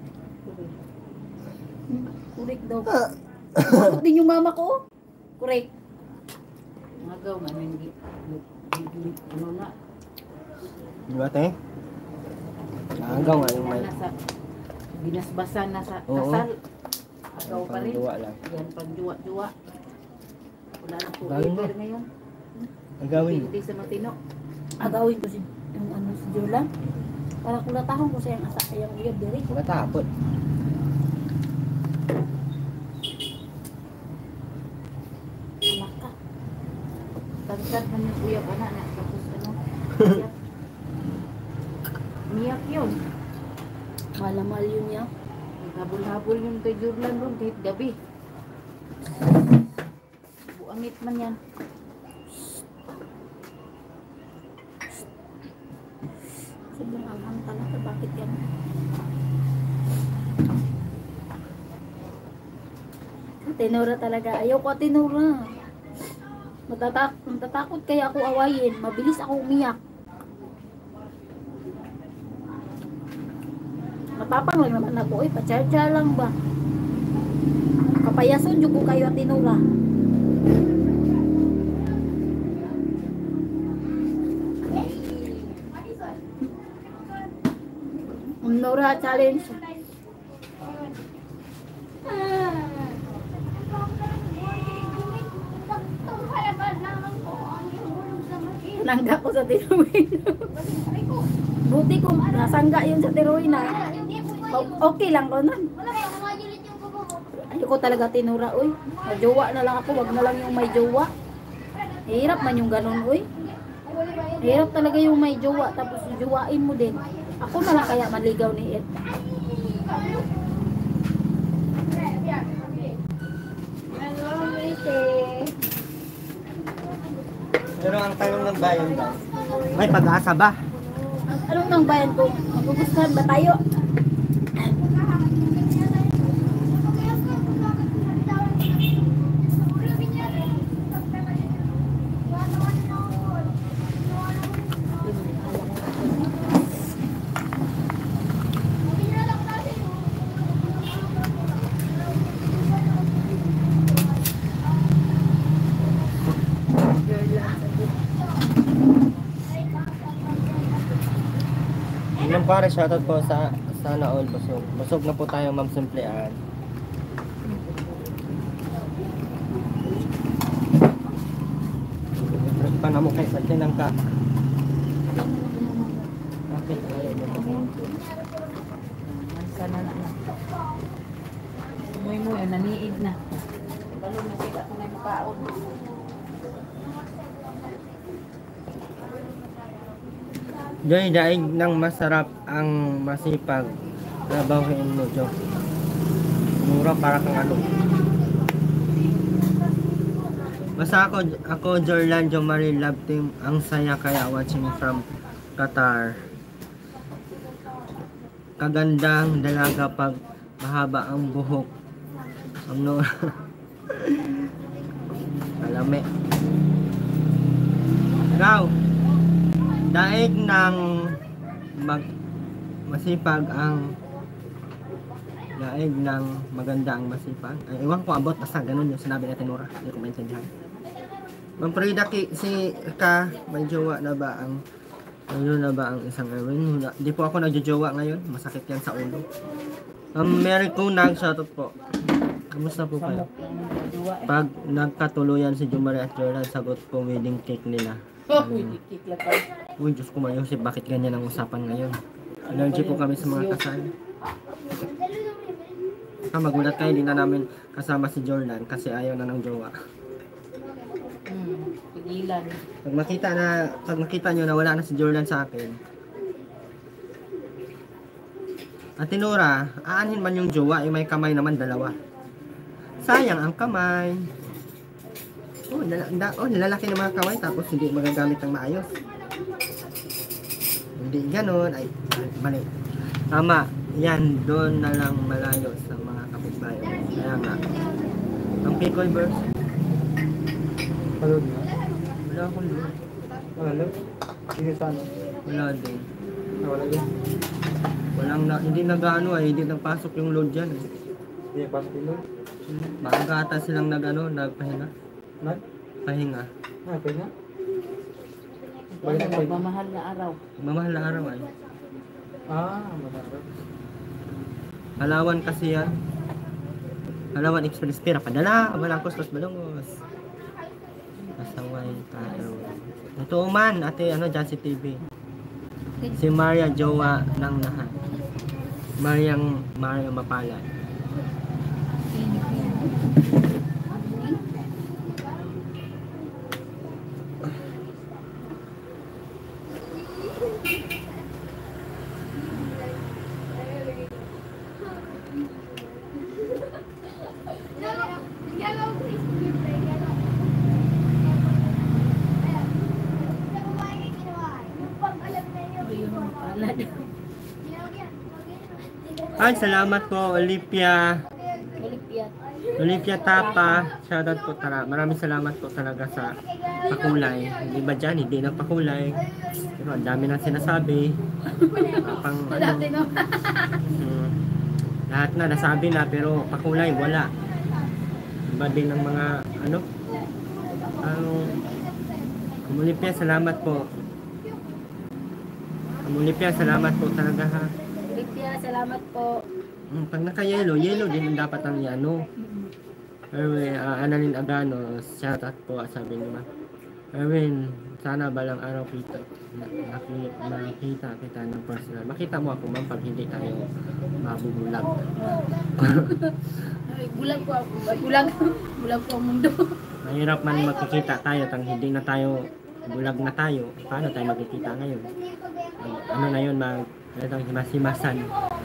Hmm, Kurik daw. Bakit din yung mama ko? Kurik. Magaw nga, hindi. Ano na, Yuwa te? Naagaw nga yung may nasa, binasbasan na sa Oo. kasal. Agaw pa pang rin. yuwa lang. Yan, pag juwa-juwa. Wala na po Galing mo. ever ngayon. Agawin. Hindi sa matino. Agawin ko si yung ano si Jola. Para kulatahon ko sa yung asa yung uyab diri. Matapot. Anak ka. Tagtag man yung kuya pa na. Tapos ano, miyak. Miyak yun. Malamal yun niya. Habol-habol yun kay Jorlan ron kahit gabi. Buangit man yan. Sobrang anghang talaga. Bakit yan? Tinura talaga. Ayaw ko tinura. Matatak matatakot kaya ako awayin. Mabilis ako umiyak. Matapang lang naman ako. Eh, pacharcha lang ba? Kapayason yung ko kayo tinura. Nora challenge. Nangga ko sa tiruin. Buti ko nasangga yun sa tiruin na. Okay lang ko nun. Ayoko talaga tinura, uy. May jowa na lang ako, wag na lang yung may jowa. Hirap man yung ganun, uy. Hirap talaga yung may jowa, tapos jowain mo din. Ako na lang kaya maligaw ni Ed. Pero ang tanong ng bayan ba? May pag-asa ba? Anong nang bayan ko? Magugustuhan ba tayo? Yung pare, shoutout po sa sa Sana all busog. Busog na po tayo, Ma'am Simplean. Pa na mo kay sa tinang ka. Bakit ayaw mo po? Sana na na. Muy muy naniid na. Balo na sila kung may makaon. Joy, daig ng masarap ang masipag. Trabahuin mo, Jo. Mura para kang ano. Basta ako, ako Jorlan Jo Marie Love Team. Ang saya kaya watching from Qatar. Kagandang dalaga pag mahaba ang buhok. Ang no. Alame. Ikaw. Daig ng mag masipag ang daig ng maganda ang masipag. Ay, iwan ko abot basta ganun yung sinabi natin Nora. Hindi ko maintindihan. Ma'am Frida, ki, si ka may jowa na ba ang ayun na ba ang isang Erwin? Hindi po ako nagjojowa ngayon. Masakit yan sa ulo. Ma'am Mary Kunag, shoutout po. Kamusta po kayo? Pag nagkatuluyan si Jumari at Jordan, sagot po wedding cake nila. Oh, hindi kikla pa. Uy, Diyos ko Mayosip, bakit ganyan ang usapan ngayon? Allergy po kami sa mga kasal. Ah, magulat kayo, hindi na namin kasama si Jordan kasi ayaw na ng jowa. Hmm, pigilan. Pag makita na, pag makita nyo na wala na si Jordan sa akin, Ate Nora, aanhin man yung jowa, eh, may kamay naman dalawa. Sayang ang kamay. Oh, nala, da, oh, nilalaki ng mga kamay tapos hindi magagamit ng maayos. Hindi ganon. Ay, mali. Tama. Yan, doon na lang malayo sa mga kapitbahay. Kaya nga. Ang pickle burst. Palod na. Wala akong load. Wala. Sige sana. Wala din. Wala din. Walang na, hindi nag-ano ay, hindi nagpasok yung load dyan. Eh. Hindi, pasok din nun. Maaga ata silang nag-ano, nagpahinga. Nag? Pahinga. Ah, pwede na. Wala magmamahal na araw. Mamahal na araw ay. Ah, matarap. Halawan kasi yan. Halawan Express. Pira padala. Walang kustos balongos. Pasaway tayo. Ito man, ate, ano, Jancy T V. Si Maria jowa ng lahat. Mariang Maria Mapalad. Ay, salamat po, Olivia. Olivia. Olivia Tapa. Shoutout po talaga. Maraming salamat po talaga sa pakulay. Hindi ba dyan? Hindi nagpakulay. Pero ang dami na sinasabi. Uh, pang ano. Hmm, lahat na nasabi na pero pakulay wala. Iba din ng mga ano. Ang um, Olivia, salamat po. Olivia, salamat po talaga ha. Olivia, salamat po. Mm, pag naka-yellow, yellow din ang dapat ang yano. Erwin, uh, Annalyn Agano, shout out po, sabi niyo ma. Erwin, sana balang araw kita, nakita, nakita kita ng personal. Makita mo ako ma'am pag hindi tayo mabubulag. Ay, bulag po ako. Ay, bulag. Bulag po ang mundo. Mahirap man magkikita tayo, tang hindi na tayo, bulag na tayo. Paano tayo magkikita ngayon? Ano na yun, mag, itong masimasan.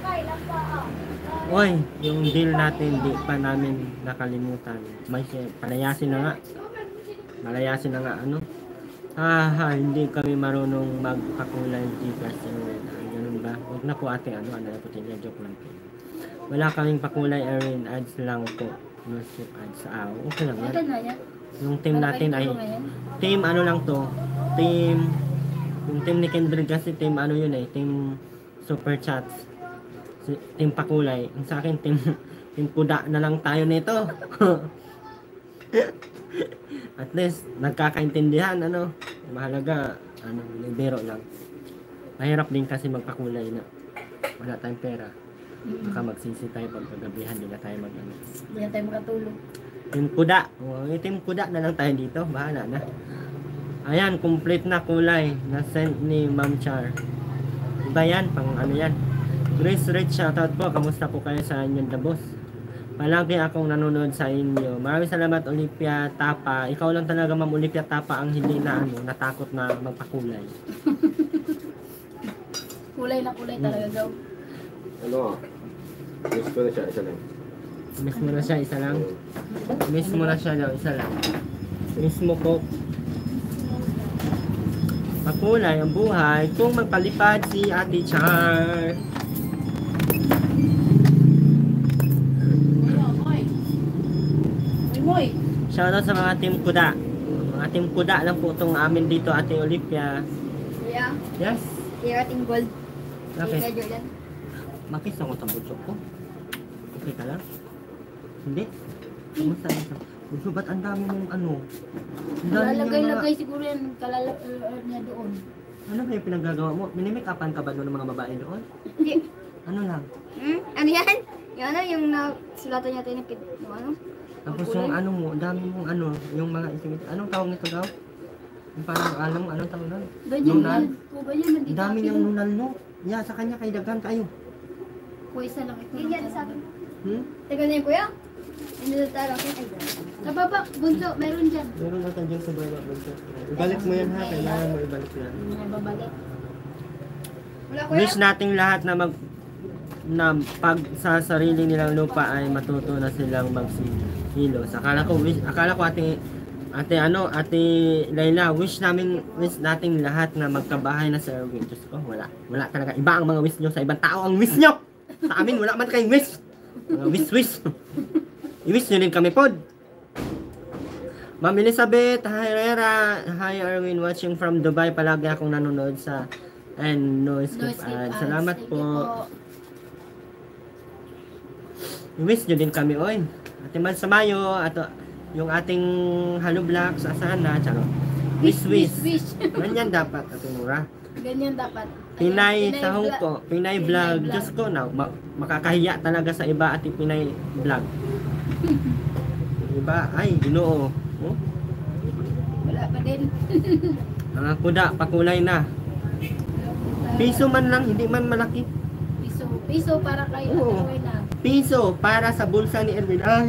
Oy, yung deal natin, di pa namin nakalimutan. May palayasin na nga. Malayasin na nga, ano? Ah, ha, hindi kami marunong magpakulay Gcash. Ah, ganun ba? Huwag na po ate, ano, ano na po tingnan, joke lang po. Wala kaming pakulay, Erin, ads lang po. No ads, ah, okay lang yan. Ano na yan? Yung team natin ay, team ano lang to, team, yung team ni Kendrick kasi team ano yun eh, team super chats. Si, team pakulay. Ang sa akin, team, team kuda na lang tayo nito. At least, nagkakaintindihan, ano. Mahalaga, ano, libero lang. Mahirap din kasi magpakulay na. wala tayong pera. Baka magsisi tayo pag kagabihan, di na tayo mag ano. Hindi na tayo makatulog. Team kuda. O, yung team kuda na lang tayo dito. Bahala na. Ayan, complete na kulay. Na-send ni Ma'am Char. Iba yan, pang ano yan. Grace Rich, shoutout po. Kamusta po kayo sa inyong dabos? Palagi akong nanonood sa inyo. Maraming salamat, Olivia Tapa. Ikaw lang talaga, Ma'am Olivia Tapa, ang hindi na ano, natakot na magpakulay. Kulay na kulay talaga daw. Ano? Miss ko na siya, isa lang. Miss mo na siya, isa lang. Miss mo na siya daw, isa lang. Miss mo ko. Makulay ang buhay kung magpalipad si Ate Char. Moy. Shoutout sa mga team kuda. Mga team kuda lang po itong amin dito, Ate Olivia. Yeah. Yes? Yeah, ating gold. Okay. Kay Jordan. Makis ako itong butsok ko. Okay ka lang? Hindi? Kamusta ito? Buso, ba't ang dami mong ano? Ang dami niyang mga... Lalagay-lagay siguro yan. Kalalap niya doon. Ano ba yung pinagagawa mo? Minimake-upan ka ba doon ng mga babae doon? Hindi. Ano lang? Hmm? Ano yan? Yung ano, yung nasulatan niya tayo ng kid, yung ano? Tapos yung ano mo, ang dami mong ano, yung mga ising anong tawag nito daw? Yung parang alam mo, anong tawag nun? Ganyan Nunal? yan. O ganyan, Ang nandito. dami niyang nunal no? Yeah, sa kanya kay dagan tayo. Kuha isa lang ito. Hindi yan sa akin. Hmm? Teka na yun, kuya. Hindi na tayo. Ay, Sa baba, bunso, meron dyan. Meron natin dyan sa baba. Ibalik mo yan ha, kailangan mo ibalik yan. May babalik. wala kuya. Wish nating lahat na mag na pag sa sarili nilang lupa ay matuto na silang magsihilos. Akala ko wish, akala ko ate ate ano, ate Layla, wish namin wish nating lahat na magkabahay na sa Erwin. Diyos ko, wala. Wala talaga. Iba ang mga wish nyo sa ibang tao ang wish nyo. Sa amin wala man kayong wish. Mga wish wish. I-wish nyo din kami pod. Ma'am Elizabeth, hi Rera, hi Erwin, watching from Dubai. Palagi akong nanonood sa and no skip skip ads. ads. Salamat Thank po. you po. I-wish nyo din kami, oy. Ate Man sa Mayo, ato, yung ating Hello Black sa Asana, charo. Wish, wish. Wish. Ganyan dapat, Ate Nura. Ganyan dapat. Pinay Ayan, sa Hong vlog. Kong, Pinay Pinay Vlog. vlog. Diyos ko na, ma- makakahiya talaga sa iba at Pinay Vlog. Iba, ay, ginoo. Oh, Wala pa din. mga kuda, pakulay na. Piso man lang, hindi man malaki. Piso. Piso para kay Oo. Ate na. Piso para sa bulsa ni Erwin. Ay,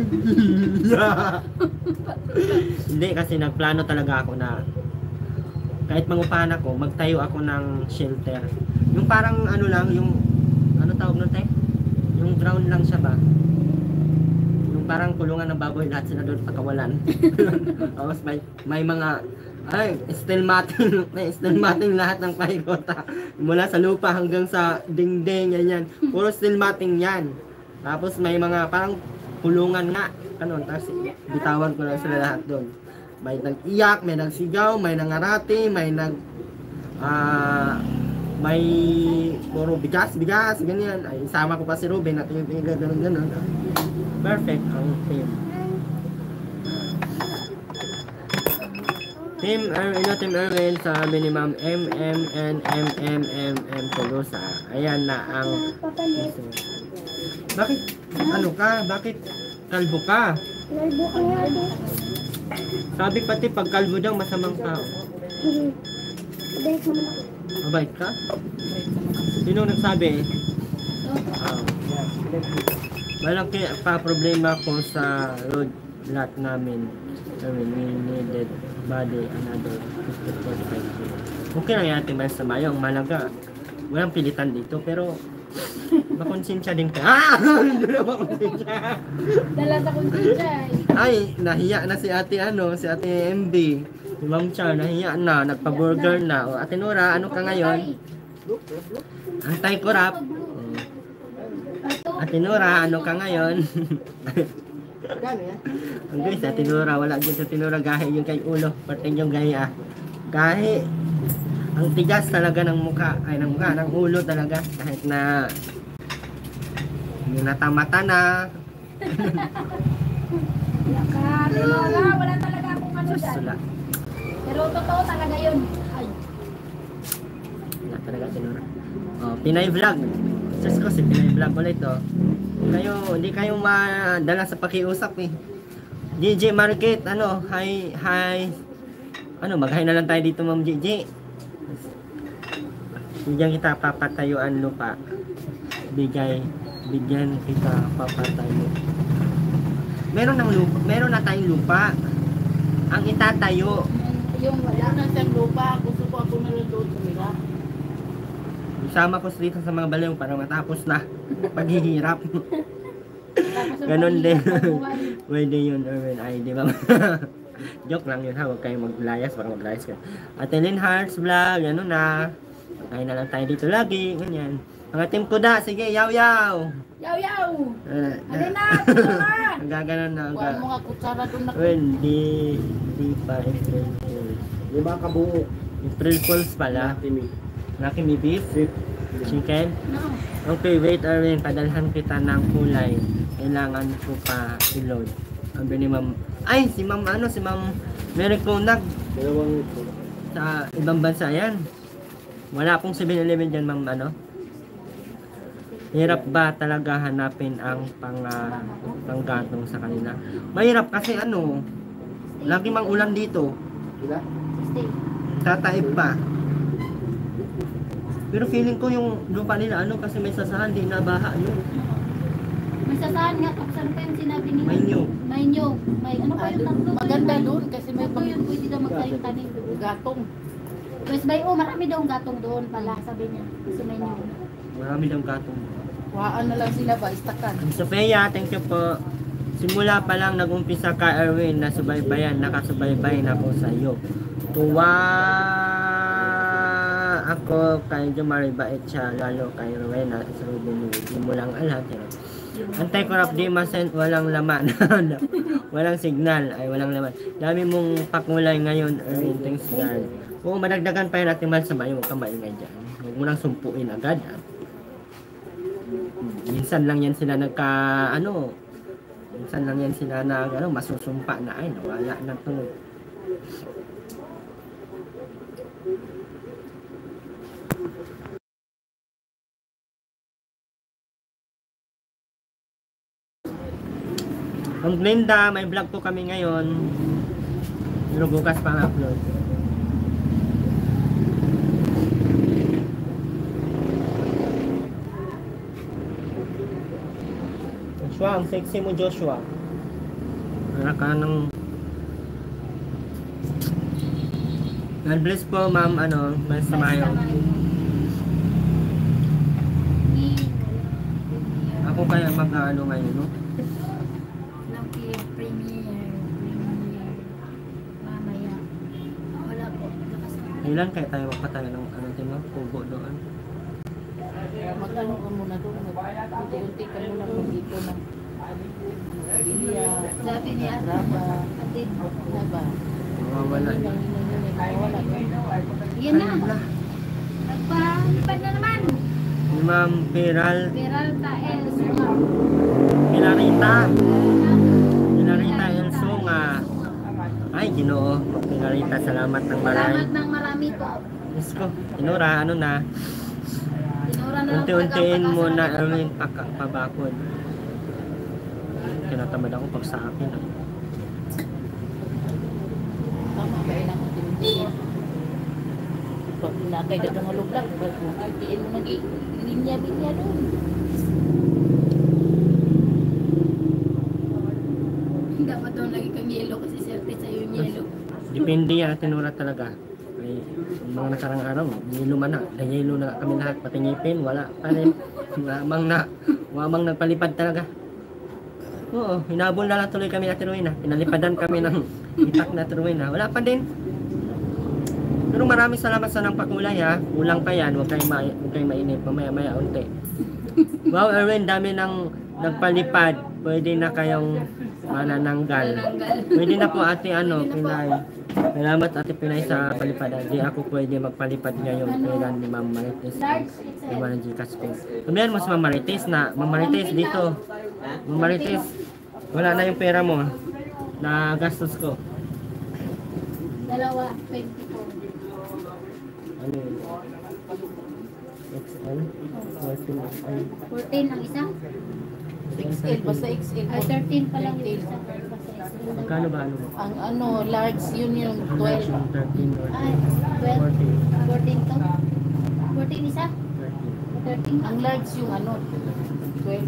hindi kasi nagplano talaga ako na kahit mangupahan ako, magtayo ako ng shelter. Yung parang ano lang, yung ano tawag nun tayo? Yung ground lang siya ba? Yung parang kulungan ng baboy, lahat sila doon pakawalan. Tapos may, may mga ay, still matting, may still matting lahat ng paikota. Mula sa lupa hanggang sa dingding, yan yan. Puro still matting yan. Tapos may mga parang kulungan nga. Ano, tapos bitawan ko lang sila lahat doon. May nag-iyak, may nagsigaw, may nangarati, may nag ah may puro bigas, bigas, ganyan. Ay, isama ko pa si Ruben at yung ganun, ganun. Perfect ang team. Team Erwin, Team Erwin, sabi ni Ma'am M M N M M M M Tolosa. Ayan na ang bakit ano ka? Bakit kalbo ka? Lalbo ka nga ito. Sabi pati pag kalbo daw masamang tao. Dahil ka mo. Mabait ka? Sino nagsabi? Ah. Malaki pa problema ko sa road lot namin. I mean, we needed body another fifty to forty-five kilo. Okay lang yan ating sa Mayo. Ang malaga, walang pilitan dito. Pero, makonsensya din ka. Ah! Hindi na makonsensya. Dala sa konsensya. Ay, nahiya na si ate ano, si ate M B. Si Ma'am Char, nahiya na, nagpa-burger na. O, ate Nora, ano ka ngayon? Anti-corrupt. O, ate Nora, ano ka ngayon? Ang guys, ate Nora, wala dyan sa Tinora gahi yung kay ulo. Parting yung gahi ah. Gahi. Ang tigas talaga ng mukha, ay ng mukha, ng ulo talaga. Kahit na yung natamata na. Wala, wala talaga akong ano dyan. Sula. Pero totoo talaga yun. Ay. Wala talaga Tinora. Oh, Pinay Vlog. Diyos ko, si Pinay Vlog ulit oh. Kayo, hindi kayo madala sa pakiusap eh. G J Market, ano, hi, hi. Ano, mag-hi na lang tayo dito, Ma'am G J. Bigyan kita papatayuan lupa. Bigay, bigyan kita papatayo. Meron ng lupa, meron na tayong lupa. Ang itatayo. Yung Wala wala. na siyang lupa. Gusto ko ako na lang doon sa nila. Isama ko dito sa mga baliw para matapos na paghihirap. Tapos ang Ganon din. pag-iwan. Pwede yun, Erwin. Ay, di ba? Joke lang yun ha. Huwag kayong maglayas. Baka maglayas ka. Ate Lynn Hearts Vlog. Ano na. Kain na lang tayo dito lagi. Ganyan. Mga team kuda. Sige, yaw yaw. Yaw, yaw! Uh, Ano na? Tulo na! ang gaganon na. Ang Kuha ga- mo nga kutsara doon na. Well, di, di pa April Fools. Di ba kabuo? April Fools pala. Timi. Laki may beef, chicken. No. Okay, wait Erwin, padalhan kita ng kulay. Kailangan ko pa i-load. Ang ni Ma'am, ay si Ma'am ano, si Ma'am Mary Conag Dalawang sa ibang bansa yan. Wala pong seven eleven dyan, Ma'am ano. Hirap ba talaga hanapin ang pang uh, panggatong sa kanila? Mahirap kasi ano, lagi mang ulan dito. Sila? Stay. Tataib pa. Pero feeling ko yung lupa nila ano kasi may sasahan, di nabaha yun. May sasahan nga. Tapos ano pa yung sinabi nila? May nyug. May nyug. May ano pa yung tatlo? Maganda doon kasi may Tatlo yun. Pwede daw magtanim-tanim doon. gatong. Tapos may, oh, marami daw gatong doon pala, sabi niya. Kasi may nyug. Marami daw gatong. Kuhaan na lang sila ba? Istakan. Sophia, thank you po. Simula pa lang nag-umpisa ka Erwin na subaybayan, nakasubaybay na po sa iyo. Tuwa ako kay Jomari bait siya, lalo kay Rowena sa Ruben Hindi mo lang alam. Antay ko rap di masent, walang laman. Walang signal, ay walang laman. Dami mong pakulay ngayon, Erwin, thanks God. Oo, madagdagan pa yun natin man sa bayo, huwag kang maingay dyan. Huwag mo lang sumpuin agad. Ah. Minsan lang yan sila nagka, ano, minsan lang yan sila na, ano, masusumpa na, ay, nawala na to. Ang Glenda, may vlog po kami ngayon. Pero bukas pa ang upload. Joshua, ang sexy mo Joshua. Para ka ng... God bless po ma'am, ano, basta mayo. Ako kaya mag-ano ngayon, no? Naki premiere, premiere, mamaya. Wala po, lakas na. Ilan kaya tayo magpatayo ng ano din no? Pugo doon. Magkano ka muna doon? Unti-unti ka muna mag-ito ng pamilya, Sabi niya, drama, atid. na ba? Mawawala. Yun lang, yun lang, yun lang, mawawala doon. Yan na. Nagpalipad na naman. Ni Ma'am Peral, Peralta El Sunga. Pilarita. Pilarita El Sunga. Ay, Ginoo. Pilarita, salamat ng marami. Salamat ng marami po. Diyos ko, Tinora, ano na, Tinura na lang unti-untiin mo na pagkakasalamat. Erwin paka, pabakod. Tinatamad ako pag sa akin. Ah. Tama ba yun ang unti-untiin? Pag nakay dagang halublag, unti-untiin mo nag-linya-linya doon. Dapat daw lagi kang yelo kasi serte sa'yo yung yelo. Depende yan, Tinora talaga. Ay, yung mga nakarang araw, yelo man na. Nag-yelo na kami lahat, pati ngipin, wala pa rin. Wamang na, wamang nagpalipad talaga. Oo, hinabol na lang tuloy kami na Rowena. Pinalipadan kami ng itak na Rowena. Wala pa din. Pero maraming salamat sa nang pakulay ha. Kulang pa yan, huwag kayong, ma huwag kayong mainip. Mamaya-maya unti. Wow, Erwin, dami nang nagpalipad. Pwede na kayong manananggal. Pwede na po ate ano, Pinay. Salamat ate Pinay sa palipadan. Di ako pwede magpalipad ngayon. Kailan ni Ma'am Marites. Di ba ng Gcash ko. Sabihan mo sa Ma'am Marites na, Ma'am Marites dito. Ma'am Marites, wala na yung pera mo na gastos ko. Dalawa, twenty-four. Ano yun? X L, fourteen X L. fourteen ang isa? X L, basta X L. Ay, thirteen pa lang yung isa. Basta X L. Magkano ba ano? Ang ano, large yun yung Ang large twelve. yung thirteen or Ay, twelve. fourteen. fourteen to. fourteen isa? thirteen. thirteen. Ang large yung ano, twelve.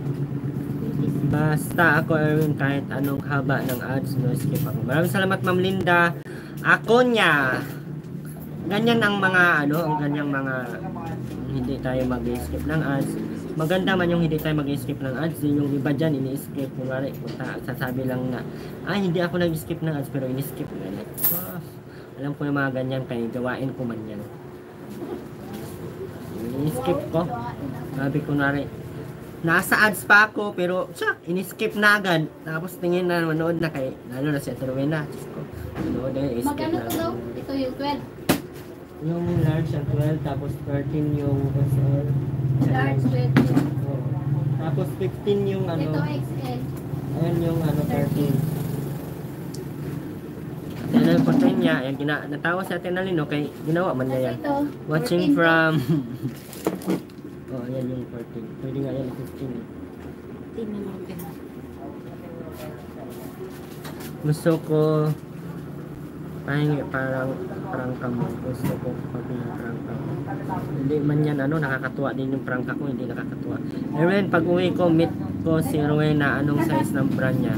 Basta ako, Erwin, kahit anong haba ng ads, no skip ako. Maraming salamat, Ma'am Linda. Ako niya. Ganyan ang mga, ano, ang ganyang mga hindi tayo mag-skip ng ads. Maganda man yung hindi tayo mag-skip ng ads. Yung iba dyan, ini-skip. Kunwari, punta, sasabi lang na, ay, hindi ako nag-skip ng ads, pero ini-skip na. So, alam ko yung mga ganyan, kaya gawain ko man yan. Ini-skip ko. Sabi ko, kunwari, nasa ads pa ako, pero tsak, ini-skip na agad. Tapos tingin na, manood na kay, lalo na si Aterwena. Manood na yun, skip Magkano na. to daw? Ito yung twelve. Yung large ang twelve, tapos thirteen yung S L. Large twelve. Oo. Tapos fifteen yung ano, Ito X L. ayan yung ano, thirteen. At yan ang content niya, ayan, gina, natawa sa atin na lino, kay ginawa man niya yan. Ito. Watching fourteen to. from, oh, ayan yung fourteen. Pwede nga yan, fifteen. eh. fifteen na lang. Gusto ko pahingi parang prank mo. Gusto ko pahingi prank mo. Hindi man yan ano, nakakatuwa din yung prank ko, hindi nakakatuwa. Erwin, pag uwi ko, meet ko si Rowena, anong size ng bra niya?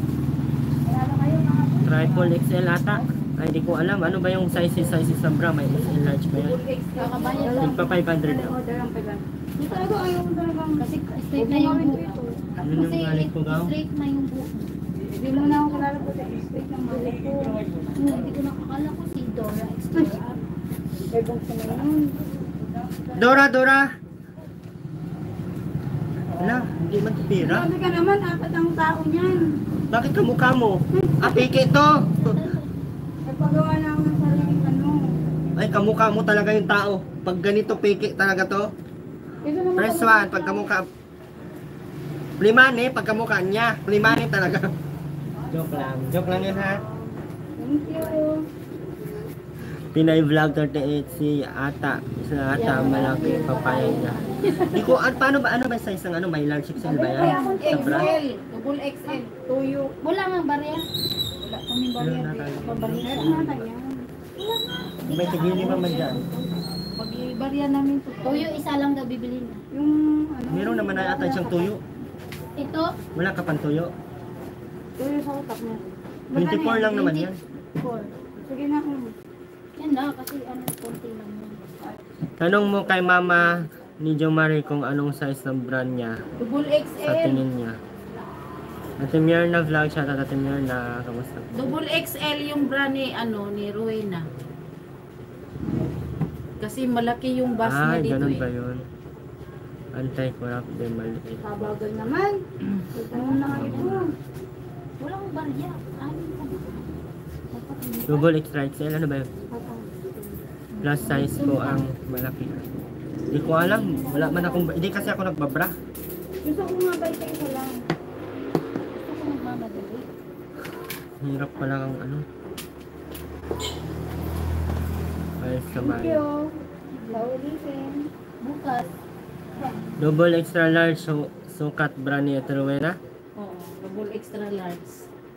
Triple X L ata? Ay, di ko alam. Ano ba yung size sizes ng bra? May S L large pa yan. Kakabayan lang. Tigpa five hundred na. Hindi talaga ayaw ko talagang. Kasi straight na yung buhok. Ano yung Kasi galit ko gaw? straight na yung buhok. Hindi mo na ako kilala po sa straight ng mga ko. Hmm, Hindi ko nakakala ko si Dora Extra. Ebong sa mga yun. Dora, Dora! Wala, hindi man pira. Grabe ka naman, apat ang tao niyan. Bakit kamukha mo? Ah, peke to! Nagpagawa na ako ng sariling ano. Ay, kamukha mo talaga yung tao. Pag ganito, peke talaga to. Ito naman Press ako- one, pag kamukha. Plimane, pag kamukha niya. Plimane talaga. Joke lang. Joke lang yun ha. Thank you. Pinay Vlog thirty-eight si Ata. Isa Ata, malaki papaya niya. Di ko, an, paano ba, ano ba size ng ano? May large X L ba yan? Sa bra? X L, double X L. Tuyo. Wala nga barya. Wala kaming Ayun barya. na tayo. Pabarya. Meron na tayo. May tigili man dyan. Pag-ibarya namin to. Tuyo isa lang daw bibili na. Yung ano. Meron naman na ata siyang tuyo. Ito, Wala ka pang tuyo. Tuyo sa utak niya. twenty-four lang naman yan. four. Sige na. um. Yan na, kasi ano, konti lang yan. Tanong mo kay mama ni Jo Marie kung anong size ng brand niya Double X sa L. tingin niya. Ate Myrna vlog siya, Ate Myrna, kamusta? Double X L yung brand ni ano ni Rowena. Kasi malaki yung bus Ay, niya dito ganun eh. ba yun? Anti-corrupt din maliit. Kabagal naman. Tanong na nga ito. Walang barya. Ano pa ba? Dapat hindi. Double extra X L, ano ba yun? Plus size ko ang malaki. Hindi ko alam. Wala man akong, hindi kasi ako nagbabra. Gusto ko nga ba ito isa lang. Gusto ko magmamadali. Hirap pala ang ano. Ay, Thank sabay. you. Laulitin. Bukas. Double extra large, so, sukat brand ni Ate Rowena. Oo, double extra large.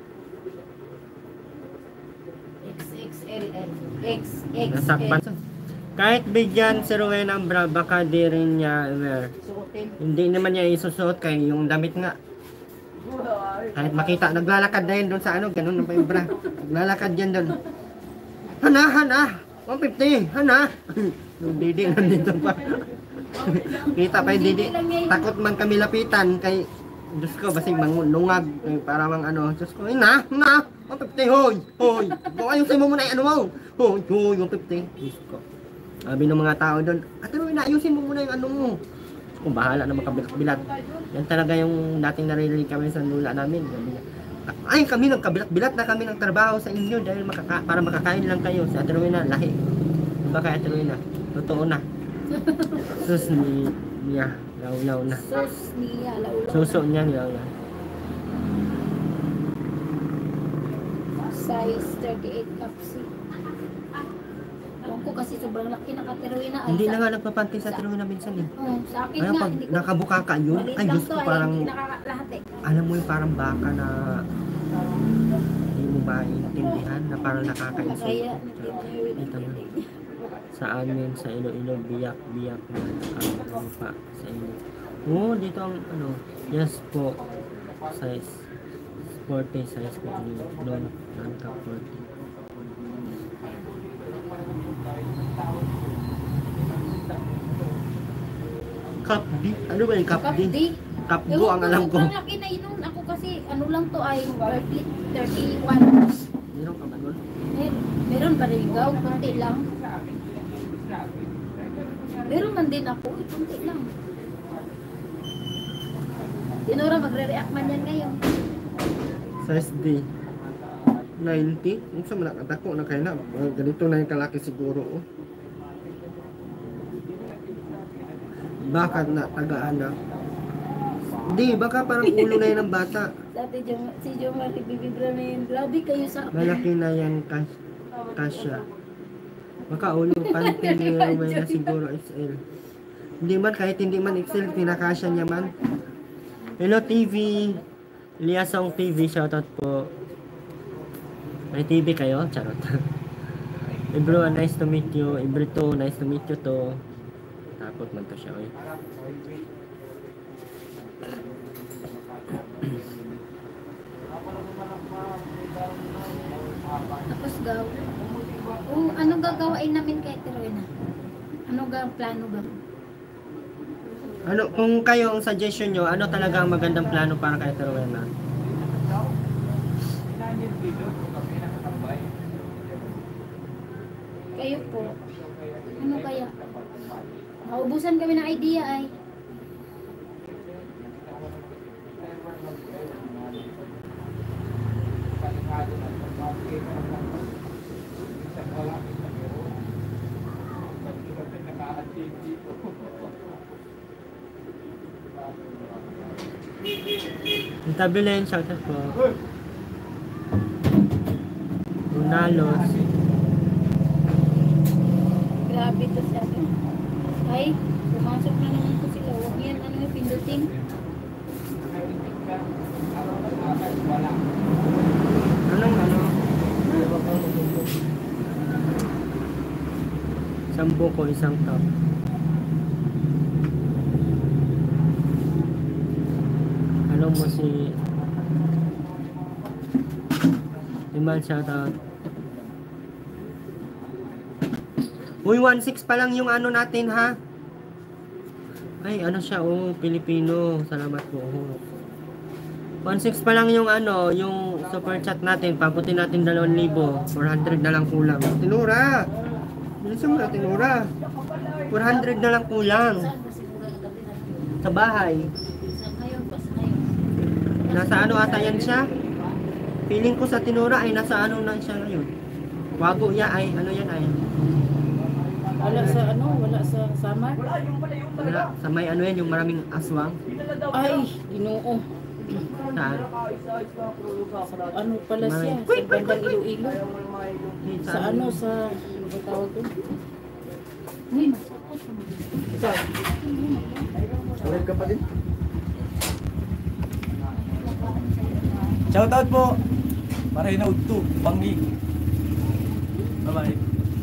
X X L L. X X L. Nasakpan. Kahit bigyan si Rowena ang bra, baka di rin niya wear. Suotin. Hindi naman niya isusuot kay yung damit nga. Kahit makita, naglalakad na yun doon sa ano, ganun na pa yung bra. Naglalakad yan doon. Hana, hana! one fifty! Hana! Yung didi nandito pa. Kita pa yung didi. Takot man kami lapitan kay Diyos ko, basig manglungag. Eh, para mang ano, Diyos ko, ina, na, one fifty, hoy, hoy. Ayusin mo muna yung ano mo. Hoy, hoy, one fifty. Diyos ko. Sabi ng mga tao doon, at ano, ayusin mo muna yung ano mo. Kung bahala na makabilat-bilat. Yan talaga yung dating naririnig kami sa lula namin. Sabi niya, ay, kami nagkabilat-bilat na kami ng trabaho sa inyo dahil makaka para makakain lang kayo. Si Ate Rowena, lahi. Diba kay Ate Rowena? Totoo na. Sus ni niya, law-law na. Sos niya, laulo. Suso niya, law-law. Size thirty-eight cup C. ko kasi sobrang laki na katiruin na. Ay, Hindi sa- na nga nagpapanty sa tiruin na minsan eh. Oo, sa akin Ano nga, pag hindi ko. nakabuka ka yun? Maliit Ay, lang Diyos to, ko, ay, parang, hindi nakakalahat eh. alam mo yung parang baka na hindi mo ba intindihan na parang nakaka-insult. Kaya, hindi mo yun. Ito mo. Sa amin, sa Iloilo, biyak-biyak na ang lupa sa inyo. Oo, dito ang ano, yes po, size, forty size po dito, doon, nangka forty. Cup D? Ano ba yung cup D? Kapdi. Cup Ewan go ang alam ko. sobrang laki na yun. Ako kasi, ano lang to ay roughly thirty-one. Meron ka ba nun? Eh, meron pa rin ikaw, kunti lang. Meron man din ako, eh, kunti lang. Tinura, magre-react man yan ngayon. Size D. ninety? Kung sa malakatako na kayo na. Mga ganito na yung kalaki siguro. Oh. Bakit na taga-anak? Hindi, baka parang ulo na yan ng bata. Dati Jom, si Jomar, bibibra na yun. Grabe kayo sa... Malaki na yan kas kasya. Baka ulo, panty niya may na siguro X L. Hindi man, kahit hindi man X L, tinakasya niya man. Hello T V, Liasong T V, shoutout po. May T V kayo? Charot. Everyone, nice to meet you. Every two, nice to meet you to. Tapos man to siya, oy. Tapos gaw. Oh, ano gagawain namin kay Terwena? Ano ga plano ga? Ano, kung kayo ang suggestion nyo, ano talaga ang magandang plano para kay Terwena? Kayo po. Ano kaya? Naubusan kami ng idea ay. Yung Tabilen, shoutout po. Unalos. Grabe to siya. Ay, pumasok na naman po sila. Huwag yan, ano yung pinduting. Anong ano? Sampo ko, isang top. Alam mo si Iman, shoutout. Uy, one six pa lang yung ano natin, ha? Ay, ano siya, oh, Pilipino. Salamat po. one six pa lang yung ano, yung super chat natin. Paputin natin dalawang libo. four hundred na lang kulang. Tinura! Bilisan mo na, Tinura. four hundred na lang kulang. Sa bahay. Sa ngayon, pas ngayon. Nasa ano ata yan siya? Feeling ko sa Tinura ay nasa ano na siya ngayon. Wago ya ay, ano yan ay? Wala sa ano, wala sa samar. Wala, sa may ano yan, yung maraming aswang. Ay, ginoo. Saan? Sa ano pala siya, sa bandang Iloilo. Sa ano, sa, ano ba tawag doon? Uy, masakot. Ikaw, Alright ka pa din? Shoutout po! Para hinaud to, Bangi. Bye-bye.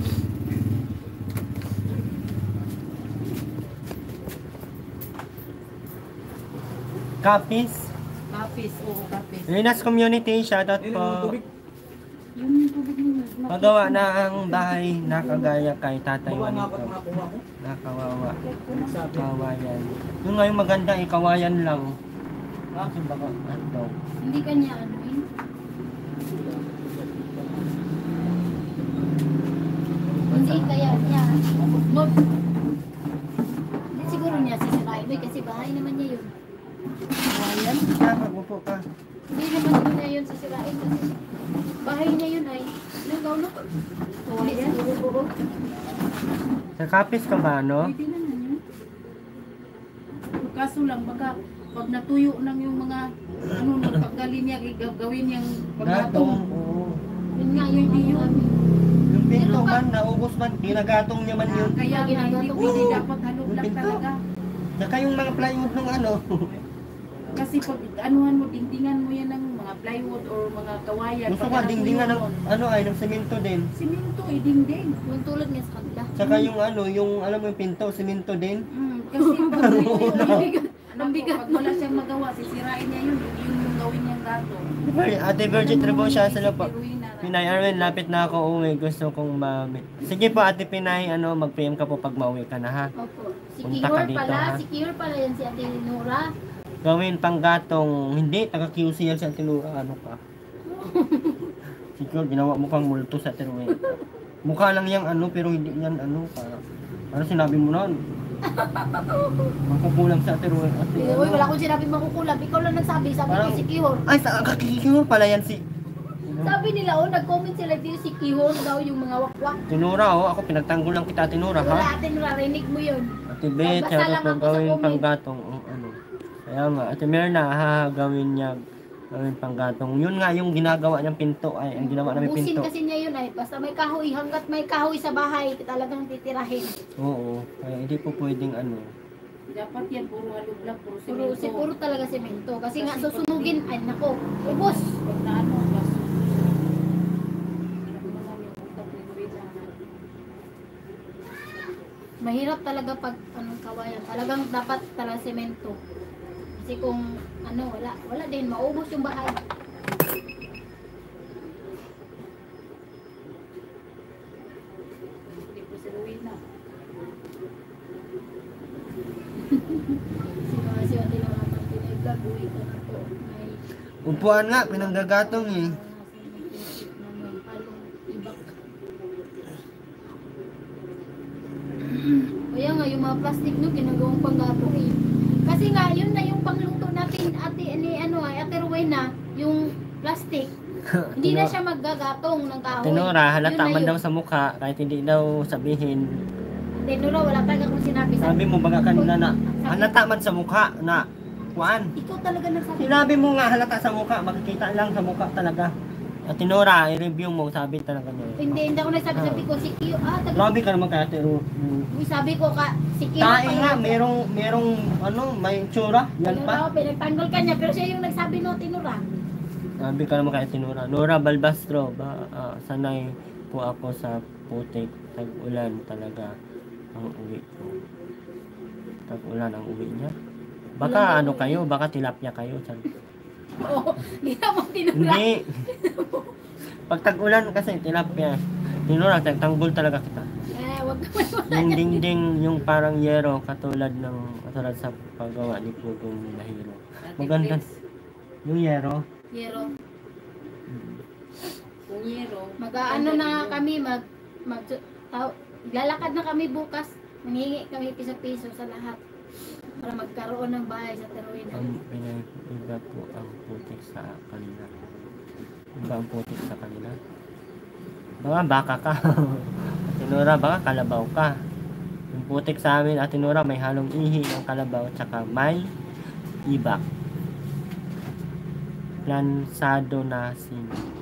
Kapis. kapis, oo, kapis. Linas Community, shoutout Ayun, po. yung tubig. Yung tubig ninyo. Magawa na ang bahay na kagaya kay Tatay Baba nga Juanito. pa makuha ko. Nakawawa. Sabi. Kawayan. Yung nga yung maganda, eh, kawayan lang. Akin baka, ano? Hindi kanya ano yun. Hindi kaya niya. Mod. Hindi siguro niya sisirain. Uy, kasi bahay naman niya yun. Kawayan? Ah, magupo ka. Hindi naman yun niya yun sisirain kasi bahay niya yun ay. Anong gaw na? Hindi siguro. Sa Kapis ka ba, no? Pwede naman yun. Kaso lang, baka pag natuyo nang yung mga, ano, nagpagdali niya, gagawin niyang Datong. paglatong. Oo. Yun nga yun hindi yun. Yung pinto man, naubos man, ginagatong niya man yun. Kaya nga, hindi pwede dapat halog lang Pinto. talaga. Saka yung mga plywood ng ano. Kasi pag anuhan mo, dingdingan mo yan ng mga plywood or mga kawayan. Gusto ko pagka dingdingan ng, napuyo ano ay, ng semento din. nun, Simento eh, dingding. Yung tulad nga sa kanila. Saka yung ano, yung alam mo yung pinto, semento din. Hmm, kasi pag Ang bigat. Ang bigat. pag wala siyang magawa, sisirain niya yun. Yun yung gawin niyang gato. Ate Virgin Tribosya, sila po. Tiruin na. Pinay Arwen, lapit na ako uwi. Gusto kong ma... Sige po, Ate Pinay, ano, mag-P M ka po pag mauwi ka na ha. Opo. Si Punta ka Kiyor dito, pala, ha? si Kiyor pala yan si Ate Nora. Gawin pang gatong, hindi, taga-Q C L sa tinura, ano ka. Siguro, ginawa mo kang multo sa tiruin. Mukha lang yung ano, pero hindi yan ano, para... Ano sinabi mo nun? Makukulang sa tiruin. Ate, Uy, ano? wala akong sinabi makukulab. Ikaw lang nagsabi. Sabi ko Parang- si Kiyor. Ay, sa kakikihor pala yan si... Sabi nila, oh, nag-comment sila dito si Kiyor daw yung mga wakwak. Tinura, oh. Ako pinagtanggol lang kita, Tinura, ha? Wala atin narinig mo yun. Ate Beth, Basta lang charot ako mo sa gawin comment. panggatong, oh, ano. Kaya nga, Ate Merna, ha, gawin niya, gawin panggatong. Yun nga yung ginagawa niyang pinto, ay, ang ginawa namin Ubusin pinto. kasi niya yun ay. Basta may kahoy. Hanggat may kahoy sa bahay, talagang titirahin. Oo, kaya hindi po pwedeng ano. Dapat yan, puro halog lang, puro Puro, simento. si puro talaga semento. Kasi nga Kasi susunugin, ay nako, ubos. Pag na ano, gas. Pinagmaman yung utak ni Rita na. Mahirap talaga pag anong kawayan. Talagang dapat talaga semento. Kasi kung ano, wala, wala din, maubos yung bahay. Hindi po si Rowena. Si mga si Ate Nora pag pinag-vlog, uwi ka na po. May Upuan nga, pinanggagatong eh. Kaya nga, yung mga plastic no, ginagawang panggato eh. Kasi nga, yun na yung pangluto natin, ate, ni, ano, ay, ate Rowena, yung plastic. Hindi na siya maggagatong ng kahoy. Tinura, halata Yun na man yun. daw sa mukha, kahit hindi daw sabihin. Ate Nora, wala talaga akong sinabi sa Sabi mo baga kanina na, halata man sa mukha na, kuan. Ikaw talaga nagsabi. Sinabi mo nga halata sa mukha, makikita lang sa mukha talaga. At Tinura, i-review mo, sabi talaga niya. Hindi, hindi ako nagsabi, sabi ko, si Kiyo, ah, taga, Grabe ka naman kaya, Tiro. uy, sabi ko ka, si Kiyo. Tae nga, merong, merong, ano, may tsura, yan pa. Pinagtanggol ka niya, pero siya yung nagsabi no, Tinura. Sabi ka naman kaya, Tinura. Nora Balbastro, ba, ah, sanay po ako sa putik, tag-ulan talaga ang uwi ko. Tag-ulan ang uwi niya. Baka Ulan ang ano uwi. kayo, baka tilapia kayo. Sabi. Oo, hindi naman Tinura. Hindi. Pag tag-ulan kasi tilapia. Tinura, tagtanggol talaga kita. Eh, wag ka man. Yung dingding, yung parang yero, katulad ng, katulad sa paggawa ni Pugong Mahiro. Maganda. Yung yero. Yero. Kung yero. Mag-ano na kami, mag, mag, taw, lalakad na kami bukas. Manghingi kami piso-piso sa lahat. Para magkaroon ng bahay sa Teruina. Ang pinag-iba po ang putik sa kanila. Iba ang putik sa kanila. Baka baka ka. Tinura, baka kalabaw ka. Yung putik sa amin, at Tinura, may halong ihi ng kalabaw, tsaka may ibak. Plansado na sin.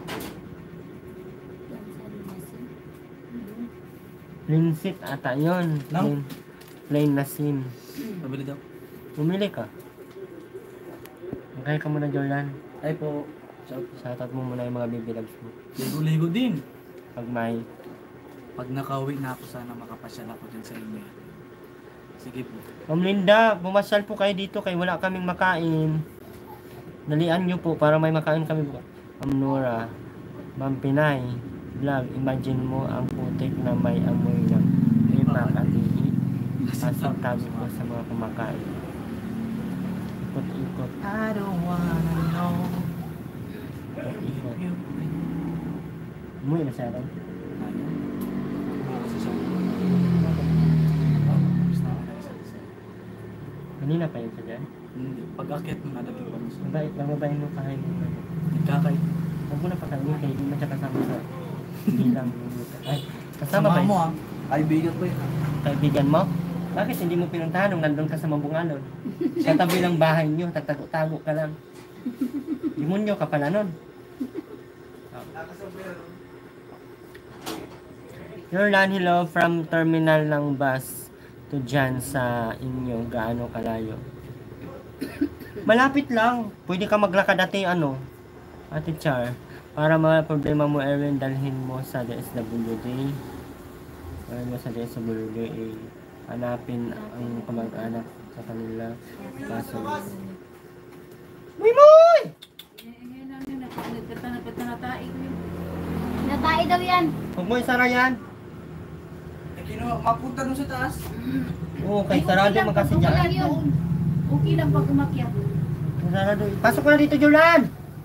Linsit ata yun. Lang? Plain, plain na sin. Pabili daw. Bumili ka. Magkaya ka muna, Jordan. Ay po. Shout. Shoutout mo muna yung mga bibilags mo. Ligo-ligo din. Pag may... Pag nakauwi na ako, sana makapasyal ako dyan sa inyo. Sige po. Ma'am Linda, bumasyal po kayo dito kay wala kaming makain. Dalian nyo po para may makain kami. Ma'am Nora, Ma'am Pinay, vlog, imagine mo ang putik na may amoy ng imak at ihi. Pasok tabi ko sa mga kumakain. Ikot-ikot. I don't wanna know Ikot-ikot. if you Umuwi na siya rin. Ayaw. Bukas sa siya. Ah, tapos na ako na isa-isa. Kanina pa yun siya dyan. Hindi. Pag-akit mo, nalagay pa mo sa... Mabait, mababain mo kain mo. Nagkakay. Huwag mo na pakainin kaya hindi mo siya kasama sa bilang. Ay, kasama ba Sama mo yun? ah. Kaibigan ko yun. Kaibigan mo? Bakit hindi mo pinuntahan nung nandun ka sa Mabungalon? Sa tabi ng bahay niyo, tatago-tago ka lang. Demonyo ka pala nun. Jordan, hello from terminal ng bus to dyan sa inyo. Gaano kalayo? Malapit lang. Pwede ka maglakad ate, ano, Ate Char. Para mga problema mo, Erwin, dalhin mo sa D S W D. Dalhin mo sa D S W D. Eh, hanapin ang kamag-anak sa kanila. Kaso, Muy Muy! Natay daw yan. Huwag mo isara yan. Kinuha, mapunta doon sa taas. Oo, kay sarado man kasi dyan. lang yun. Okay lang pag umakyat. Sarado. Pasok ko na dito, Julan!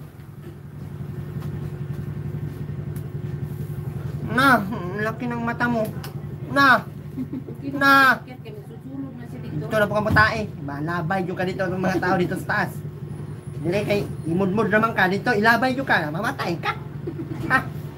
Na, ang laki ng mata mo. Na! Okay lang Na. pag umakyat kaya susulog na siya dito. Ito na po kang matae. Malabay yung ka dito ng mga tao dito sa taas. Dire kay imudmud naman ka dito, ilabay yung ka, mamatay ka. Ha?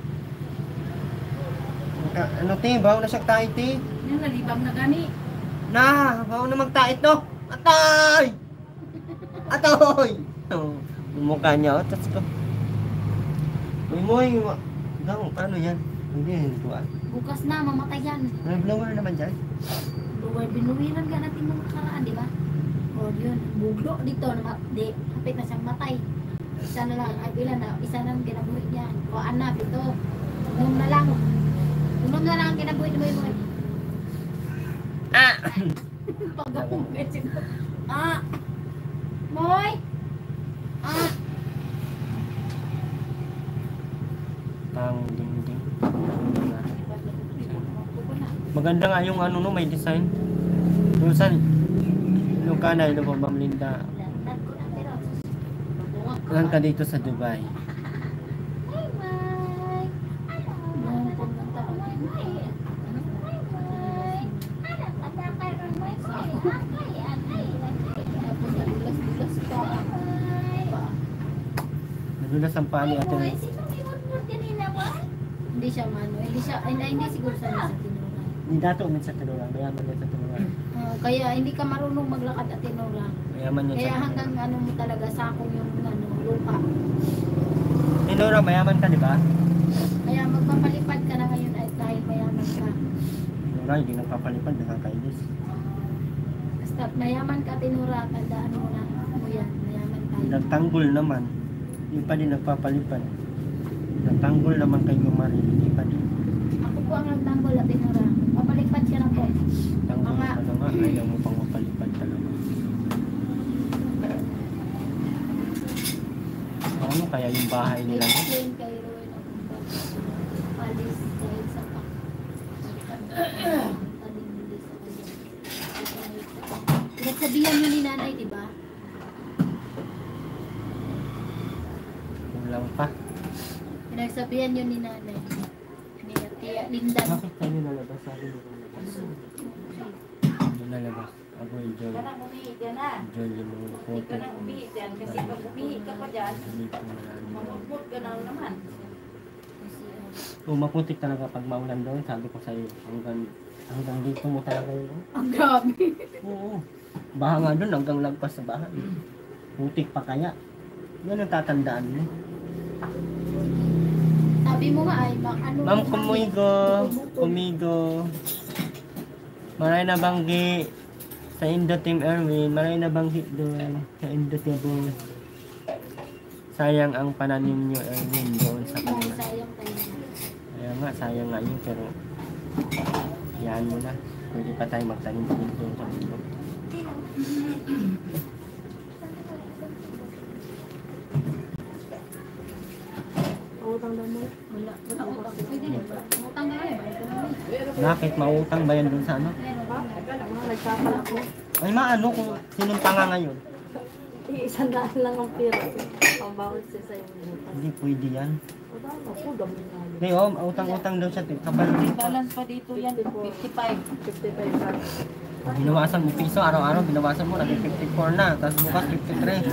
Ka- Ano te, bawa na siya tayo te. Yan nalibang na gani. Na, bawa na magtait no. Atay! Atoy! Oh, yung mukha niya, oh, tas ko. Uy, moy, daw, ano yan? Hindi, hindi ko ah. Bukas na, mamatay yan. May blower naman dyan. Lugar, binuwiran ka natin nung nakaraan, di ba? O yun, buglo dito, na, di, hapit na siyang matay. Isa na lang, ay bilan na, isa na lang kinabuhi niyan. O anak, ito, unom na lang. Unom na lang ang kinabuhi ni Moy Moy. Ah! Pag-apong Ah! Moy! Ah! Tang ding ding. Maganda nga yung ano no, may design. Yung san, yung kana, yung po, Ma'am Linda. Lang ka dito sa Dubai. Moy Moy! Ano po ng tao? Moy Moy! Moy! Ano? Tanda ka rin Moy Moy! Akay! Akay! Tapos nadulas-dulas pa. Nadulas ang pali ate. Moy, sino may wood kanina ba? Hindi siya mano. Hindi siya, hindi, hindi siguro sa sa tinulay. Hindi dato umit sa tinurang, mayaman yan sa tinurang. Ah, kaya hindi ka marunong maglakad at tinula. Mayaman yan Kaya sa hanggang ano mo talaga sakong yung ano, lupa. tinurang, mayaman ka, di ba? Kaya magpapalipad ka na ngayon ay dahil mayaman ka. Tinurang, hindi nagpapalipad, nakakainis. Basta mayaman ka tinura, tandaan mo na ano yan, mayaman tayo. Nagtanggol naman, hindi pa din nagpapalipad. Nagtanggol naman kay Gumari, hindi pa din. Ako po ang nagtanggol at tinura. Papalipad ka na po. Tanggol Mga- ka na nga, ayaw mo pang mapalipad talaga. Ano kaya yung bahay nila? no? Explain kay Roy na kung palis dahil sa pak. Pinagsabihan nyo ni nanay, di ba? Kulang pa. Pinagsabihan nyo ni nanay. Ni Tia Linda. Bakit tayo nalabas? Sabi mo nalabas. Hindi nalabas. Ako yung Joy. Kana umihi ka na. Joy yung mga Hindi photo. ka na umihi dyan kasi pag umihi ka pa dyan, Hindi ko marami. mamupot ka na naman. Oh, maputik talaga pag maulan doon. Sabi ko sa'yo, hanggang, hanggang dito mo talaga yun. Ang grabe. Oo. Baha nga doon hanggang lagpas sa bahay. Putik pa kaya. Yan ang tatandaan mo. Sabi mo nga ay, ma- ano Ma'am Kumigo, Kumigo. Maray na banggi sa Indo Team Erwin. Maray na banggi doon sa Indo Team. Sayang ang pananim niyo Erwin doon sa Ay, kanila. sayang tayo. Kaya nga, sayang nga yun pero yan mo na. Pwede pa tayo magtanim dito sa mundo. Utang daw mo. Wala. Wala utang. Pwede na ba? Utang na yan. Bakit mautang ba yan doon sa ano? Ha? Mga nagkakala ko. Ay maano kung sinong tanga ngayon? Isang daan lang ang pira. Pambawal siya sa yung butas. Hindi pwede yan. Wala na po, dami na. Hindi oh, utang-utang daw siya. Kapal dito. Balance pa dito yan, fifty-five. fifty-five bucks. Binawasan mo piso, araw-araw binawasan mo, naging fifty-four na. Tapos bukas fifty-three.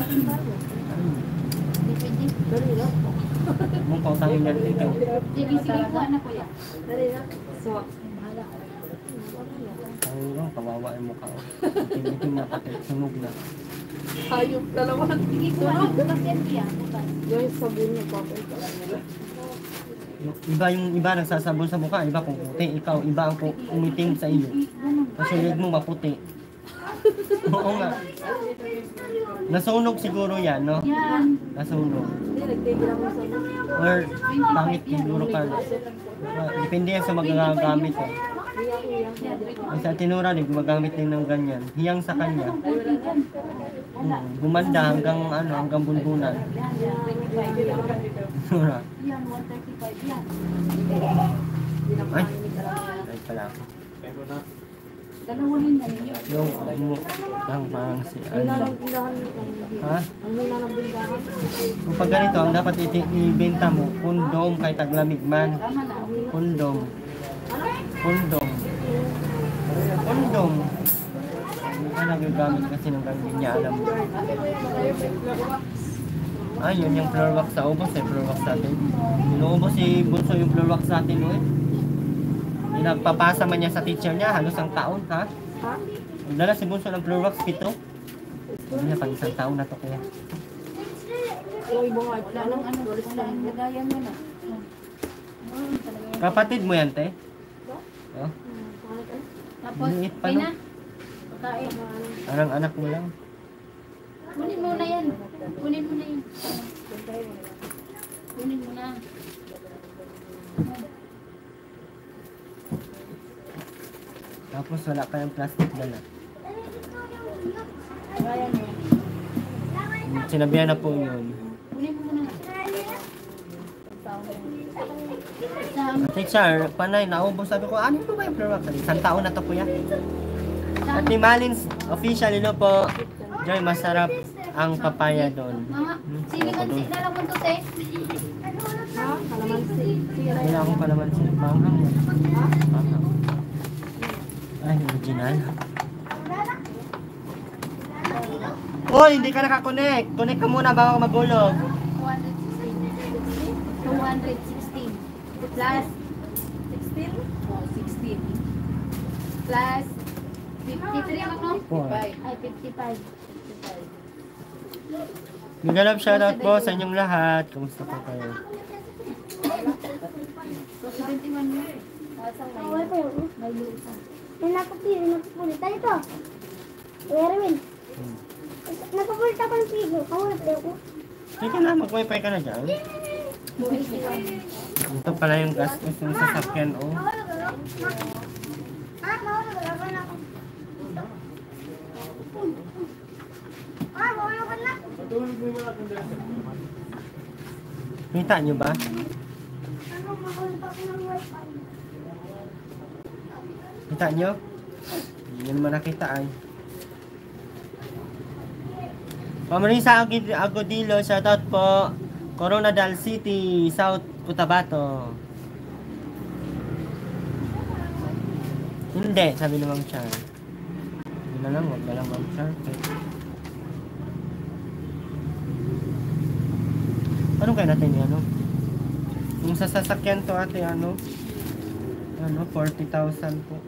Pwede. Dali lang. Mong pautangin yan dito. Sige, sige po, anak ko yan. Dali lang. Swak. Bahala. Ay, oh, kawawa yung mukha. Oh. Hindi mo pati, sunog na. Hayop dalawa. Sige po, anak. Bukas yan siya. Bukas. Yung sabihin niya, papay ka lang nila. Yung iba yung iba nagsasabon sa mukha, iba kung puti. Ikaw, iba ang pu- umitim sa iyo. Kasunod mo maputi. Oo nga. Nasunog siguro yan, no? Yan. Nasunog. Or pangit siguro ka. Ah, Depende yan sa magagamit. Eh. Sa tinura din, gumagamit din ng ganyan. Hiyang sa kanya. Hmm, gumanda hanggang ano, hanggang bunbunan. Tinura. Yan, one thirty-five yan. Ay, ay pala ako. Pero na, Dalawahin na ninyo. Yung mo, ang parang si ano. Ha? Kung pag ganito, ang dapat iti- ibenta mo, kondom kay taglamig man. Tama na. Kondom. Kondom. Kondom. Hindi ka nagagamit kasi ng ganyan niya, alam mo. Ah, yun yung floor wax sa ubos eh, floor wax natin. Inuubos si Bunso yung floor wax natin, eh. Pinagpapasa man niya sa teacher niya, halos ang taon, ha? Nagdala si Bunso ng floor wax, pito. Hindi niya, pang isang taon na to kaya. Wala nang ano, wala nang lagayan mo na. Kapatid mo yan, te? Oh, Tapos, Liit pa, okay no? na. Kain. parang anak mo lang. Kunin mo na yan. Kunin mo na yan. Kunin mo na. Tapos wala kayong plastic dala. Sinabihan na po yun. Kunin mo muna. Sa Teacher, panay, naubos. Sabi ko, ano po ba yung floor wax? Isang taon na to, kuya. At ni Malins, official, yun po. Joy, masarap ang papaya doon. mga silimansi na lang mo to, te. Hindi na akong kalamansi. Manghang. Manghang. Ay, original. Hoy, hindi ka nakakonect. Connect ka muna bago ka magulog. two hundred sixteen. Plus sixteen? Oh, sixteen. plus fifty-three lang, no? Four. Ay, fifty-five. Migalap shoutout po sa inyong lahat. Kumusta po kayo? So, seventy-one yun. Nasaan ngayon? May lusa. Nakapili, nakapili. Tayo to. Kuya Erwin. Nakapili ako ng pigo. Kawalap daw ko. Sige na, mag-wifi ka na dyan. Ito pala yung gastos ng sasakyan, oh. Ah, mawala ka na ako. Ah, mawala ka na. Kita nyo ba? Ano, mawala ako ng wifi. Kita nyo? Hindi naman nakita ay. Pamarisa Agud- Agodilo, shoutout po. Coronadal City, South Cotabato. Hindi, sabi ni Ma'am Char. Hindi na lang, wag na lang Ma'am Char. Okay. Ano kaya natin yan, ano? Yung sa sasakyan to ate, ano? Ano, forty thousand po.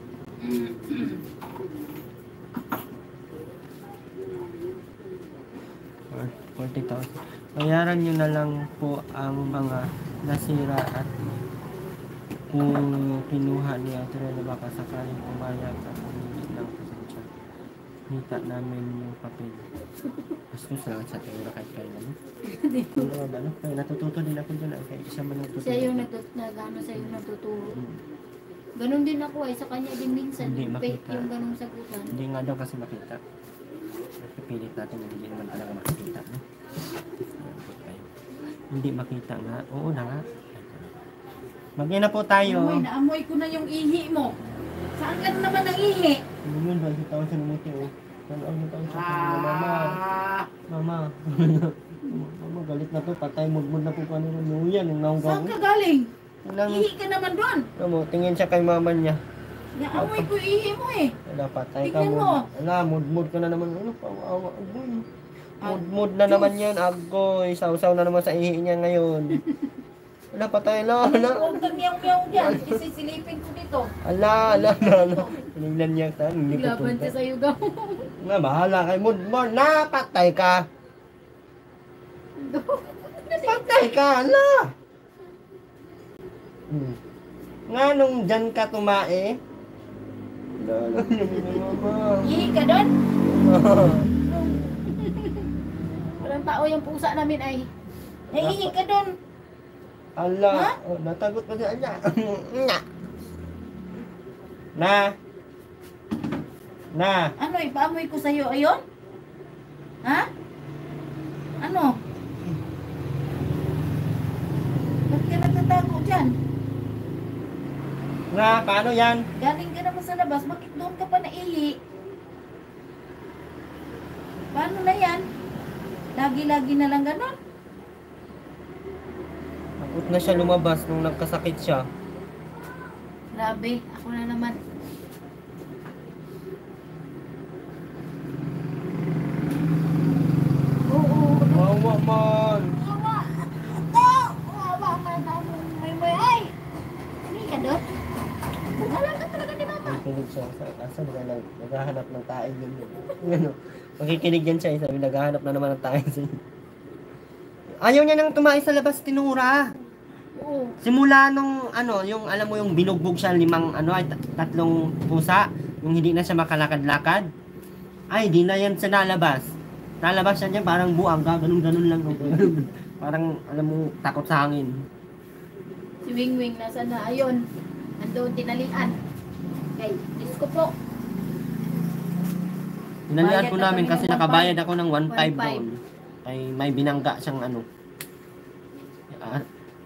forty thousand. Bayaran nyo na lang po ang mga nasira at kung kinuha niya ito na baka sakaling pumayag at hindi lang pasensya. Nita namin yung papel. Gusto sa lang sa tinura kahit kailan. Ano ba ano? Kaya natututo din ako dyan. Kaya isa man natututo. Siya yung nagtut- nag-ano sa yung natuturo. Ganon din ako ay sa kanya din minsan. Hindi Fake makita. yung ganong sagutan. Hindi nga daw kasi makita. Pipilit natin hindi naman talaga makikita. No? Ayan po tayo. Hindi makita nga. Oo na nga. Magyan na po tayo. Amoy, naamoy ko na yung ihi mo. Saan ka naman ang ihi? Ano yun ba? Si tao sa numuti oh. Ano ang tao sa mama. Ah, Mama. Mama galit na to. Patay mudmud na po pa nila. Nuyan. Yung naong saan gawin. ka galing? Ilang. Ihi ka naman doon. Ano mo? Tingin siya kay mama niya. Naamoy ko yung ihi mo eh. Wala, patay ka Tingnan mo. mo. Wala, mudmud ka na naman. Ano pa? Awa. Agoy. Ah, Mudmud na naman yan. Agoy. Sausaw na naman sa ihi niya ngayon. Wala, patay na. Wala. Huwag kang meow-meow dyan. Kasi silipin ko dito. Ala, ala, ala, ala. Tinignan niya ka. Hindi ko Laban siya sa'yo gaw. Nga, bahala kay Mudmud. Na, patay ka. Patay ka, ala. Hmm. Nga nung dyan ka tumae? Lalo yung minamama. Ihi ka doon? Walang tao yung pusa namin ay. Naihi ka doon. Ala, Ha? oh, natagot pa siya niya. Na. Na. Na. Ano, ipaamoy ko sa'yo ayon? Ha? Ano? Ba't ka nagtatago dyan? Na, paano yan? Galing ka naman sa labas, bakit doon ka pa naihi? Paano na yan? Lagi-lagi na lang ganon? Takot na siya lumabas nung nagkasakit siya. Grabe, ako na naman. Oo, Wawa man. Wawa! Ito! Wawa ka na may may ay! Hindi ka doon? Wala ka talaga ni mama. Makikinig siya. Sa kaso nag naghahanap ng tae yun. Ano? Makikinig yan siya. Sabi, naghahanap na naman ng tae sa inyo. Ayaw niya nang tumae sa labas, tinura. Oo. Simula nung ano, yung alam mo yung binugbog siya limang ano ay tat- tatlong pusa, yung hindi na siya makalakad-lakad. Ay, di na yan siya nalabas. Nalabas siya niya parang buang, ganun-ganun lang. Ganun. Parang alam mo takot sa hangin. Si Wing Wing nasa na? Ayun. Nandoon tinalian. Kay, disco po. Tinalian Bayad ko na namin kami kasi ng nakabayad ako ng one five one five. doon. Ay may binangga siyang ano. Ah.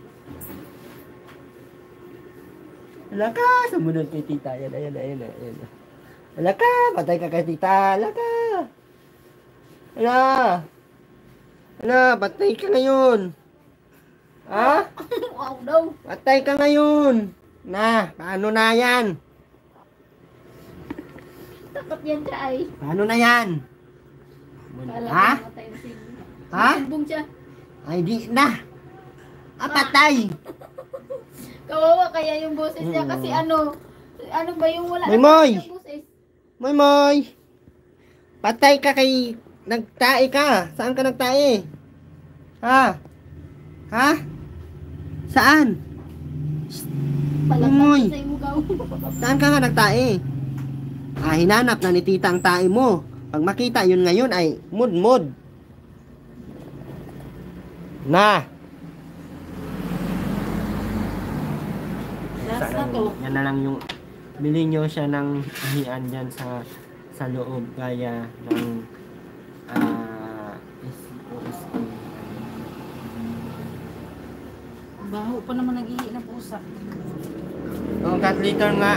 Ala ka, sumunod kay tita. Ayan, ayan, ayan, ayan. Ala ka, patay ka kay tita. Ala ka. Ala. Ala, patay ka ngayon. Ha? Wow daw. Patay ka ngayon. Na, paano na yan? Takot yan siya ay. Paano na yan? Kala Ha? ko namatay na si- Ha? Sumbong siya. Ay, di na. Ah, patay. Kawawa kaya yung boses niya Mm. kasi ano, ano ba yung wala May naman moy! siyang boses. Moy moy. Patay ka kay nagtae ka. Saan ka nagtae? Ha? Ha? Saan? Palagpas Moy! sa imugaw. Saan ka nga nagtae? Ah, hinanap na ni tita ang tae mo. Pag makita yun ngayon ay mud-mud. Na. Last na to. Yan na lang yung bili nyo siya ng ihian dyan sa sa loob gaya ng ah S O S A. Baho pa naman nag-ihi ng pusa. Oh, cat litter nga.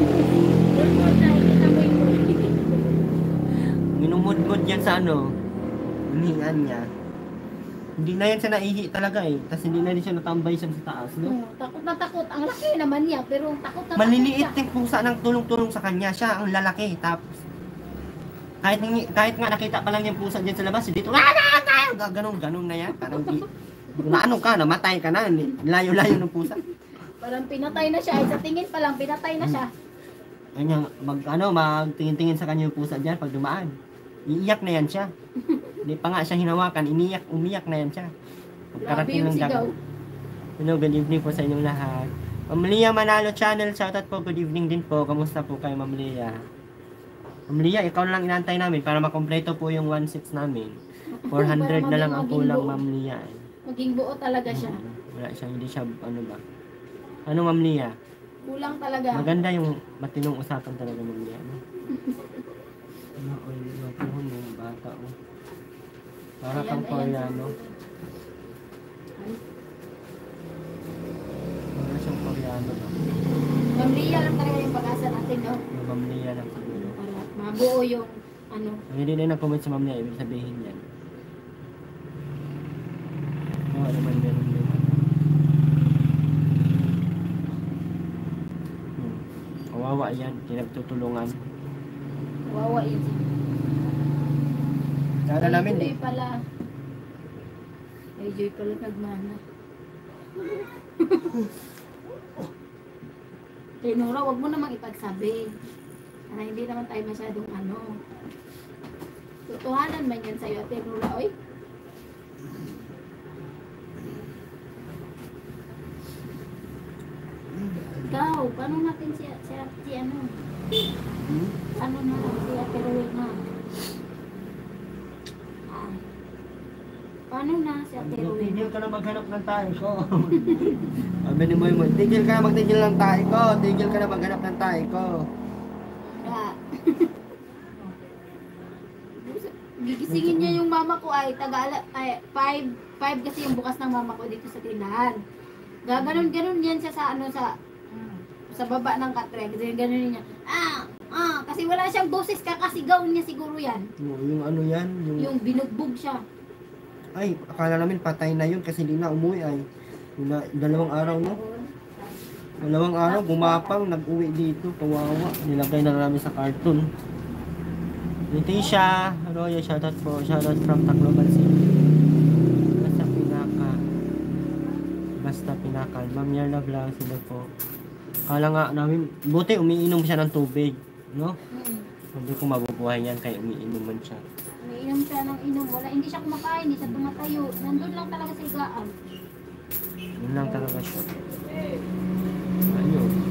Minumudmud yan sa ano. Inihian niya. Hindi na yan siya naihi talaga eh. Tapos hindi na rin siya natambay siya sa taas. No? Oh, takot na takot. Ang laki naman niya, pero takot na Maliliit takot yung pusa ng tulong-tulong sa kanya. Siya ang lalaki. Tapos kahit, kahit nga nakita pa lang yung pusa dyan sa labas, dito, ah, ah, ah, ganun, ganun na yan. Parang di, na ano ka, namatay ka na. Layo-layo ng pusa. Parang pinatay na siya. Ay, sa tingin pa lang, pinatay na siya. Kanya, mag, ano, magtingin-tingin sa kanya yung pusa dyan pag dumaan. Iiyak na yan siya. Hindi pa nga siya hinawakan, iniyak, umiyak na yan siya. Grabe Pagkarating yung ng sigaw. dagat. Hello, good evening po sa inyong lahat. Ma'am Lia Manalo Channel, shoutout po, good evening din po. Kamusta po kayo, Ma'am Lia? Ma'am Lia, ikaw na lang inantay namin para makompleto po yung one six namin. four hundred na lang ang Maging kulang, buo. Ma'am Lia. Maging buo talaga siya. Wala siya, hindi siya, ano ba? Ano, Ma'am Lia? Kulang talaga. Maganda yung matinong usapan talaga, Ma'am Lia. No? Ano, oy, mapuhon yung bata, oh. Para kang Koreano. Para siyang Koreano, no? Ma'am Lia lang talaga yung pag-asa natin, no? Yung Ma'am Lia lang siguro. Para mabuo yung, ano, Ang hindi na nag-comment sa Ma'am Lia, ibig sabihin yan. Oo, ano man meron din. Hmm. Kawawa yan, pinagtutulungan. kawawa yun siya. Sana namin Ay, eh. Joy pala. Ay, Joy pala nagmana. Eh, Nora, wag mo namang ipagsabi. Para hindi naman tayo masyadong ano. Tutuhanan man yan sa'yo, Ate Nora, oy. Ikaw, paano natin si, si, si ano? Hmm? Ano na, si Ate Rowena? Ah. Paano na si Ate Rowena? Tigil ka na maghanap ng tayo ko. Sabi ni Moy Moy, tigil ka na magtigil ng tayo ko. Tigil ka na maghanap ng tayo ko. Wala. Gigisingin niya yung mama ko ay taga ay five five kasi yung bukas ng mama ko dito sa tindahan. Gaganon-ganon yan siya sa ano sa sa baba ng katre. Kasi ganon niya. Ah, ah, kasi wala siyang boses, kakasigaw niya siguro yan. Yung, yung ano yan, yung... Yung binugbog siya. Ay, akala namin patay na yun kasi hindi na umuwi ay. Yung na, dalawang araw no? Dalawang araw, gumapang, nag-uwi dito, kawawa. Nilagay na namin sa cartoon. Leticia, Roya, shoutout po. Shoutout from Tacloban City. Basta pinaka. Basta pinakal. Ma'am Yarla Vlog, sila po. Kala nga namin, buti umiinom siya ng tubig. No? Hmm. Sabi ko mabubuhay yan kaya umiinom man siya. Umiinom siya ng inom. Wala, hindi siya kumakain, hindi siya tumatayo. Nandun lang talaga sa higaan. Yun lang talaga siya. Ayun.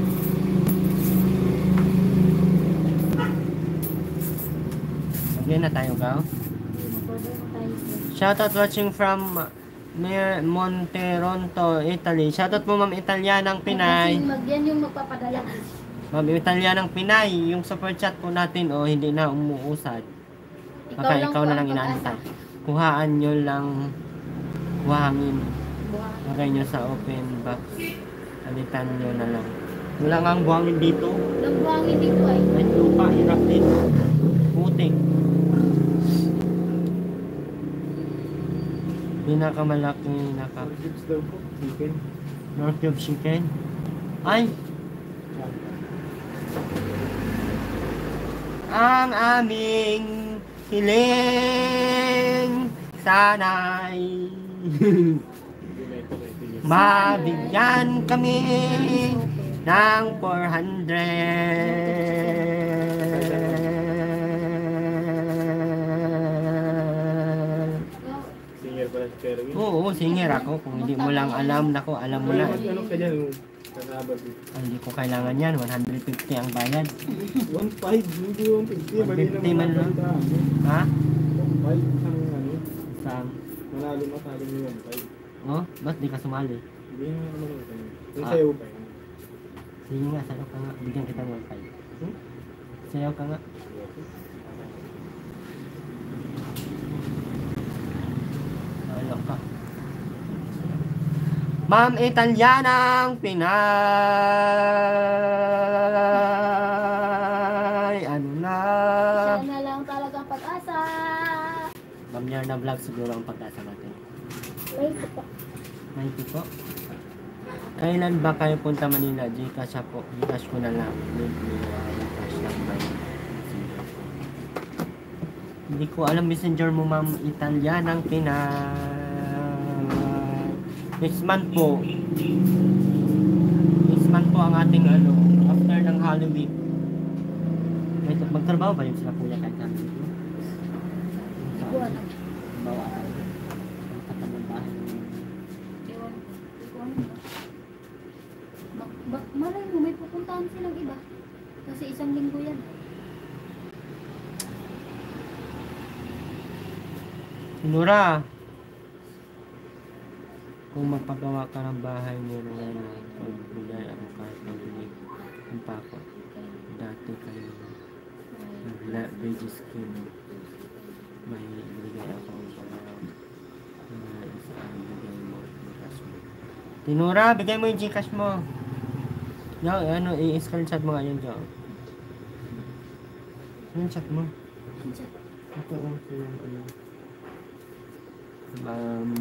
Again na tayo, Gaw. Mag-order na tayo. Shoutout watching from Mer Monteronto, Italy. Shoutout mo Ma'am Italianang Pinay. Mag, yan yung magpapadala. Ma'am Italianang Pinay, yung super chat po natin oh, hindi na umuusad. Baka ikaw na lang inaantay. Kuhaan nyo lang, kuhangin. Lagay nyo sa open box. Alitan nyo na lang. Wala nga ang buhangin dito. Walang buhangin dito ay. Ay, lupa, hirap din. Putik. Pinakamalaki naka Chips daw po, chicken. North Cube Chicken. Ay! Ang aming hiling sana'y mabigyan kami ng four hundred. Singer pala si Kerwin. Oo, singer ako. Kung hindi mo lang alam, nako, alam mo na. Ano ka dyan? Kasabag dito. Ay, hindi ko kailangan yan. one hundred fifty ang bayad. one five, hindi one fifty. one fifty man lang. Ha? one five, isang ano. Saan? Manalo matalo mo one five. Oh, ba't di ka sumali? Hindi na naman ako sa'yo. Yung Ah. sayo pa yun. Sige nga, sayaw ka nga. Bigyan kita ng one five. Hmm? Sayaw ka nga. Ano ka? Ma'am Italianang Pinay. Ano na? Siya na lang talagang pag-asa. Ma'am Yarna Vlog siguro ang pag-asa natin. Wait po. May po. Kailan ba kayo punta Manila? Gcash po. Gcash ko na lang. Gcash lang ba yun? Hindi ko alam messenger mo Ma'am Italianang Pinay. Next month po. Next month po ang ating ano, after ng Halloween. May magtrabaho ba yung sila kuya kahit kami? Hindi ko alam. Bawa ang katamang bahay. Ewan ko. Hindi ko alam. Bak, bak, malay mo, may pupuntahan silang iba. Kasi isang linggo yan. Nura, kung magpagawa ka ng bahay mo na yan, magbigay ako kahit magbigay ng pako. Dati kayo na veggie skin. May bigay ako para uh, isa ang bigay mo Gcash mo. Tinura, bigay mo yung Gcash mo. Yo, ano, i-screenshot mo nga yun, Jo. Screenshot mo. Ito, oh, ano. Um,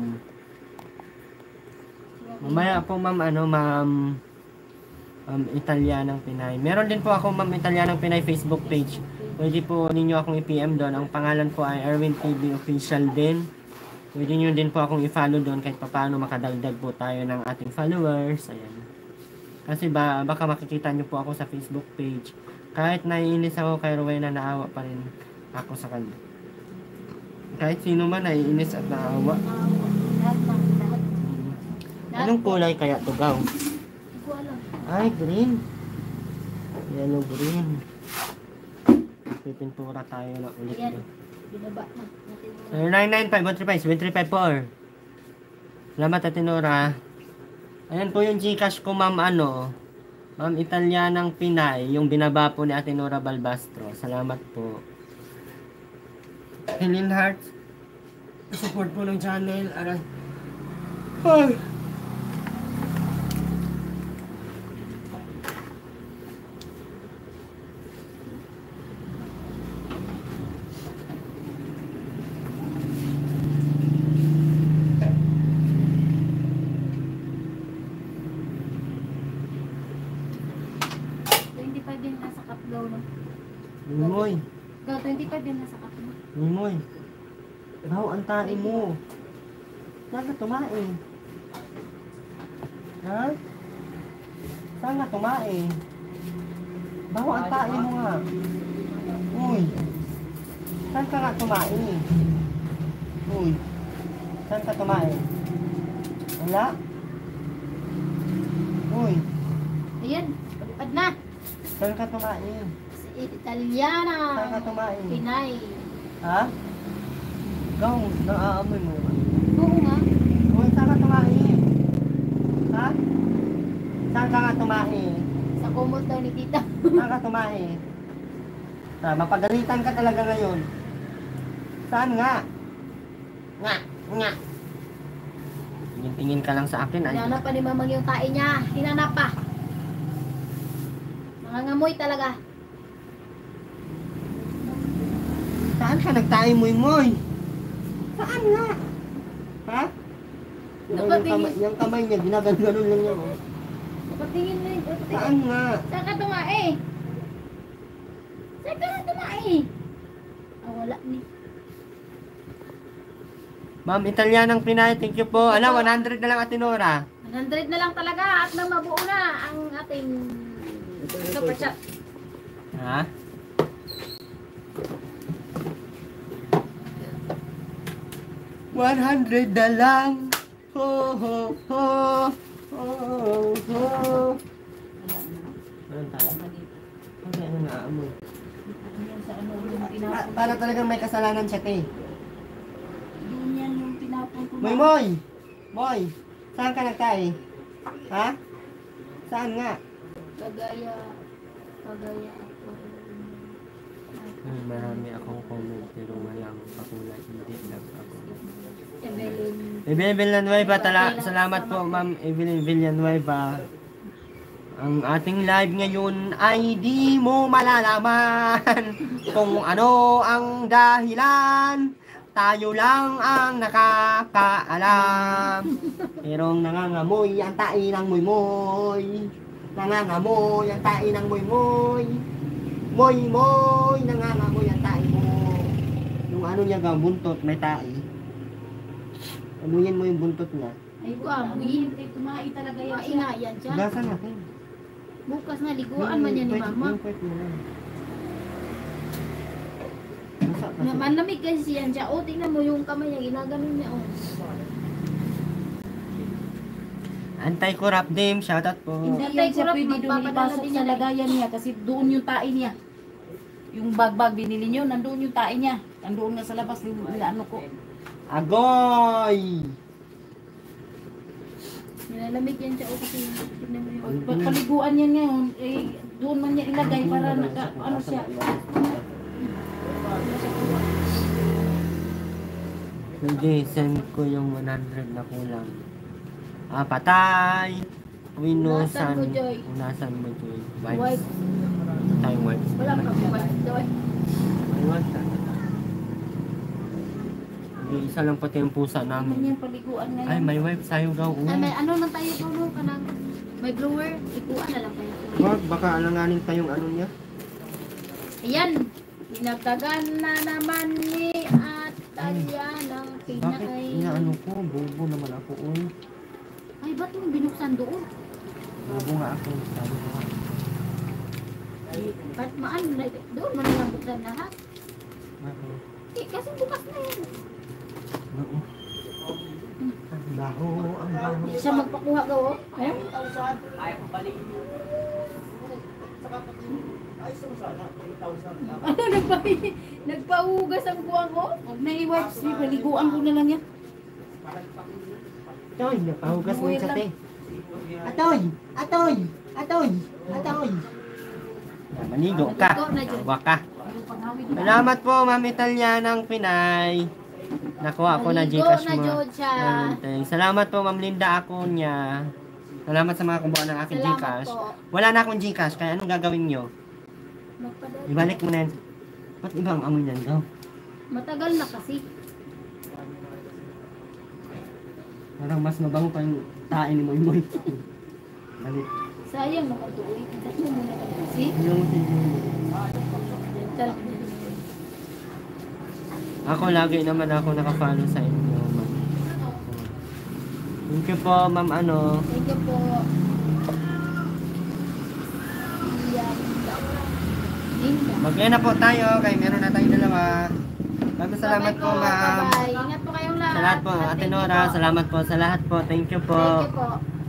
mamaya po ma'am ano ma'am um, Italianang Pinay. Meron din po ako Ma'am Italianang Pinay Facebook page. Pwede po ninyo akong i-P M doon. Ang pangalan po ay Erwin T V Official din. Pwede nyo din po akong i-follow doon kahit paano makadagdag po tayo ng ating followers. Ayan. Kasi ba, baka makikita nyo po ako sa Facebook page. Kahit naiinis ako kay Rowena, naawa pa rin ako sa kanya. Kahit sino man naiinis at naawa. Lahat na, lahat. Lahat Anong kulay kaya to, Gaw? Hindi ko alam. Ay, green. Yellow green. Pipintura tayo na ulit. Ayan. Binaba na. Natin muna. Sir, nine nine five one three five seven three five four. Salamat, Ate Nora. Ayan po yung Gcash ko, ma'am, ano. Ma'am Italianang Pinay. Yung binaba po ni Ate Nora Balbastro. Salamat po. Helen Hearts. Support po ng channel. Aray. Ay. twenty-five din nasa cup daw, no? Mimoy. Ikaw, twenty-five din nasa cup, no? Mimoy. Baw, ang tae mo. Saan ka tumae? Ha? Saan ka tumae? Baw, ang tae mo nga. Uy. Saan ka nga tumae? Uy. Saan ka tumae? Wala? Uy. Ayan, palipad na. Saan ka tumae? Si Italiana. Saan ka tumae? Pinay. Ha? Ikaw, naaamoy mo. Oo nga. Uy, saan ka tumae? Ha? Saan ka nga tumae? Sa kumot daw ni tita. Saan ka tumae? Ah, mapagalitan ka talaga ngayon. Saan nga? Nga, nga. Tingin-tingin ka lang sa akin. Ay. Hinanap pa ni mamang yung tae niya. Hinanap pa. Nangangamoy talaga. Saan ka nagtae moy-moy? Saan nga? Ha? Yung, yung, kamay, yung kamay niya, ginaganon lang niya. Oh. Patingin na yun. Saan nga? Saan ka tumae? Saan ka nga tumae? Ah, wala ni. Ma'am, Italianang Pinay, thank you po. Alam, one hundred na lang, Ate Nora. one hundred na lang talaga at nang mabuo na ang ating super chat. Ha? one hundred na lang. Ho, ho, ho. Ho, ho. Anong tayo? Ano ano na amoy? Yan sa ano yung Pa- pinapon. Para talagang may kasalanan siya, te. Doon yan yung pinapon ko. Moy, Moy! Moy! Saan ka nagtae? Ha? Saan nga? Kagaya, kagaya ako. Hmm, marami akong comment pero walang pakulay. Hindi lang ako. Evelyn. Evelyn Villanueva, tala, salamat po, Ma'am Evelyn Villanueva. Ang ating live ngayon ay di mo malalaman kung ano ang dahilan. Tayo lang ang nakakaalam. Pero nangangamoy ang tae ng moy-moy. Nangangamoy ang tae ng moy-moy. Moy-moy, nangangamoy ang tae mo. Yung ano niya ga, buntot, may tae. Amuyin mo yung buntot niya. Ay, ko amoy. Tumae talaga yan Kumain siya. nga yan siya. Gasa natin. Bukas na liguan man yan ni Pwede- mama. yung pwede mo lang. Gasa kasi. Na- Manlamig kasi yan siya. O, tingnan mo yung kamay niya. Ginaganon niya. Oh. Anti-corrupt Dame, shoutout po. Hindi Tatay yan siya Kurap, pwede doon magpapadala ipasok din sa yan. lagayan niya kasi doon yung tae niya. Yung bag-bag binili niyo, nandoon yung tae niya. Nandoon nga sa labas yung ano ko. Agoy! Nilalamig yan siya. O, kasi tingnan mo yung... Pag paliguan niya ngayon, eh, doon man niya ilagay para naka, ano siya. Hindi, send ko yung one hundred na kulang. Ah, patay! Winusan. Unasan mo, Joy. Unasan mo, Joy. White. Vibes. Tayong white. Wala pa bukas. Joy. May white na. Hindi, isa lang pati yung pusa Ano namin. yung paliguan ngayon? Ay, may wipe tayo daw. Ay, may ano lang tayo tulo ka ng... May blower. Ikuan na lang tayo. Wag, baka alanganin tayong ano niya. Ayan. Pinagdagan na naman ni Italianang Bakit Pinay. inaano ko? Bobo naman ako, uy. Ay, ba't mo binuksan doon? Bobo nga ako. Sabi ko nga. Ba't maan? Doon mo na buksan lahat. Bakit? Eh, kasi bukas na yan. Oo. Baho, ang baho. Siya magpakuha daw. Oh. Eh? Ano, nagpa nagpahugas ang buwang ko? Huwag na i-wipes. Paliguan ko na lang yan. Atoy, napahugas mo sa te. Atoy! Atoy! Atoy! Atoy! Manigo ka. Tawa ka. Salamat po, Ma'am Italia ng Pinay. Nakuha ko na Maligo Gcash na, mo. Joja. Ayun, salamat po, Ma'am Linda Acuña. Salamat sa mga kumuha ng aking Salamat Gcash. po. Wala na akong Gcash, kaya anong gagawin nyo? Magpadala. Ibalik mo na yan. Ba't iba ang amoy nan daw? Matagal na kasi. Parang mas mabango pa yung tae ni Moy Moy. Galit. Sayang makatuloy. Itat mo muna kasi. Yung Dental. Ako lagi naman ako nakafollow sa inyo, ma'am. Thank you po, ma'am ano. Thank you po. Yan. Linda. Mag-end na po tayo, kaya meron na tayong dalawa. Maraming salamat Bye-bye po, ma'am. Bye-bye. Ingat po kayong lahat. Sa lahat po, Ate Thank you Nora, po. salamat po sa lahat po. Thank you po. Thank you po.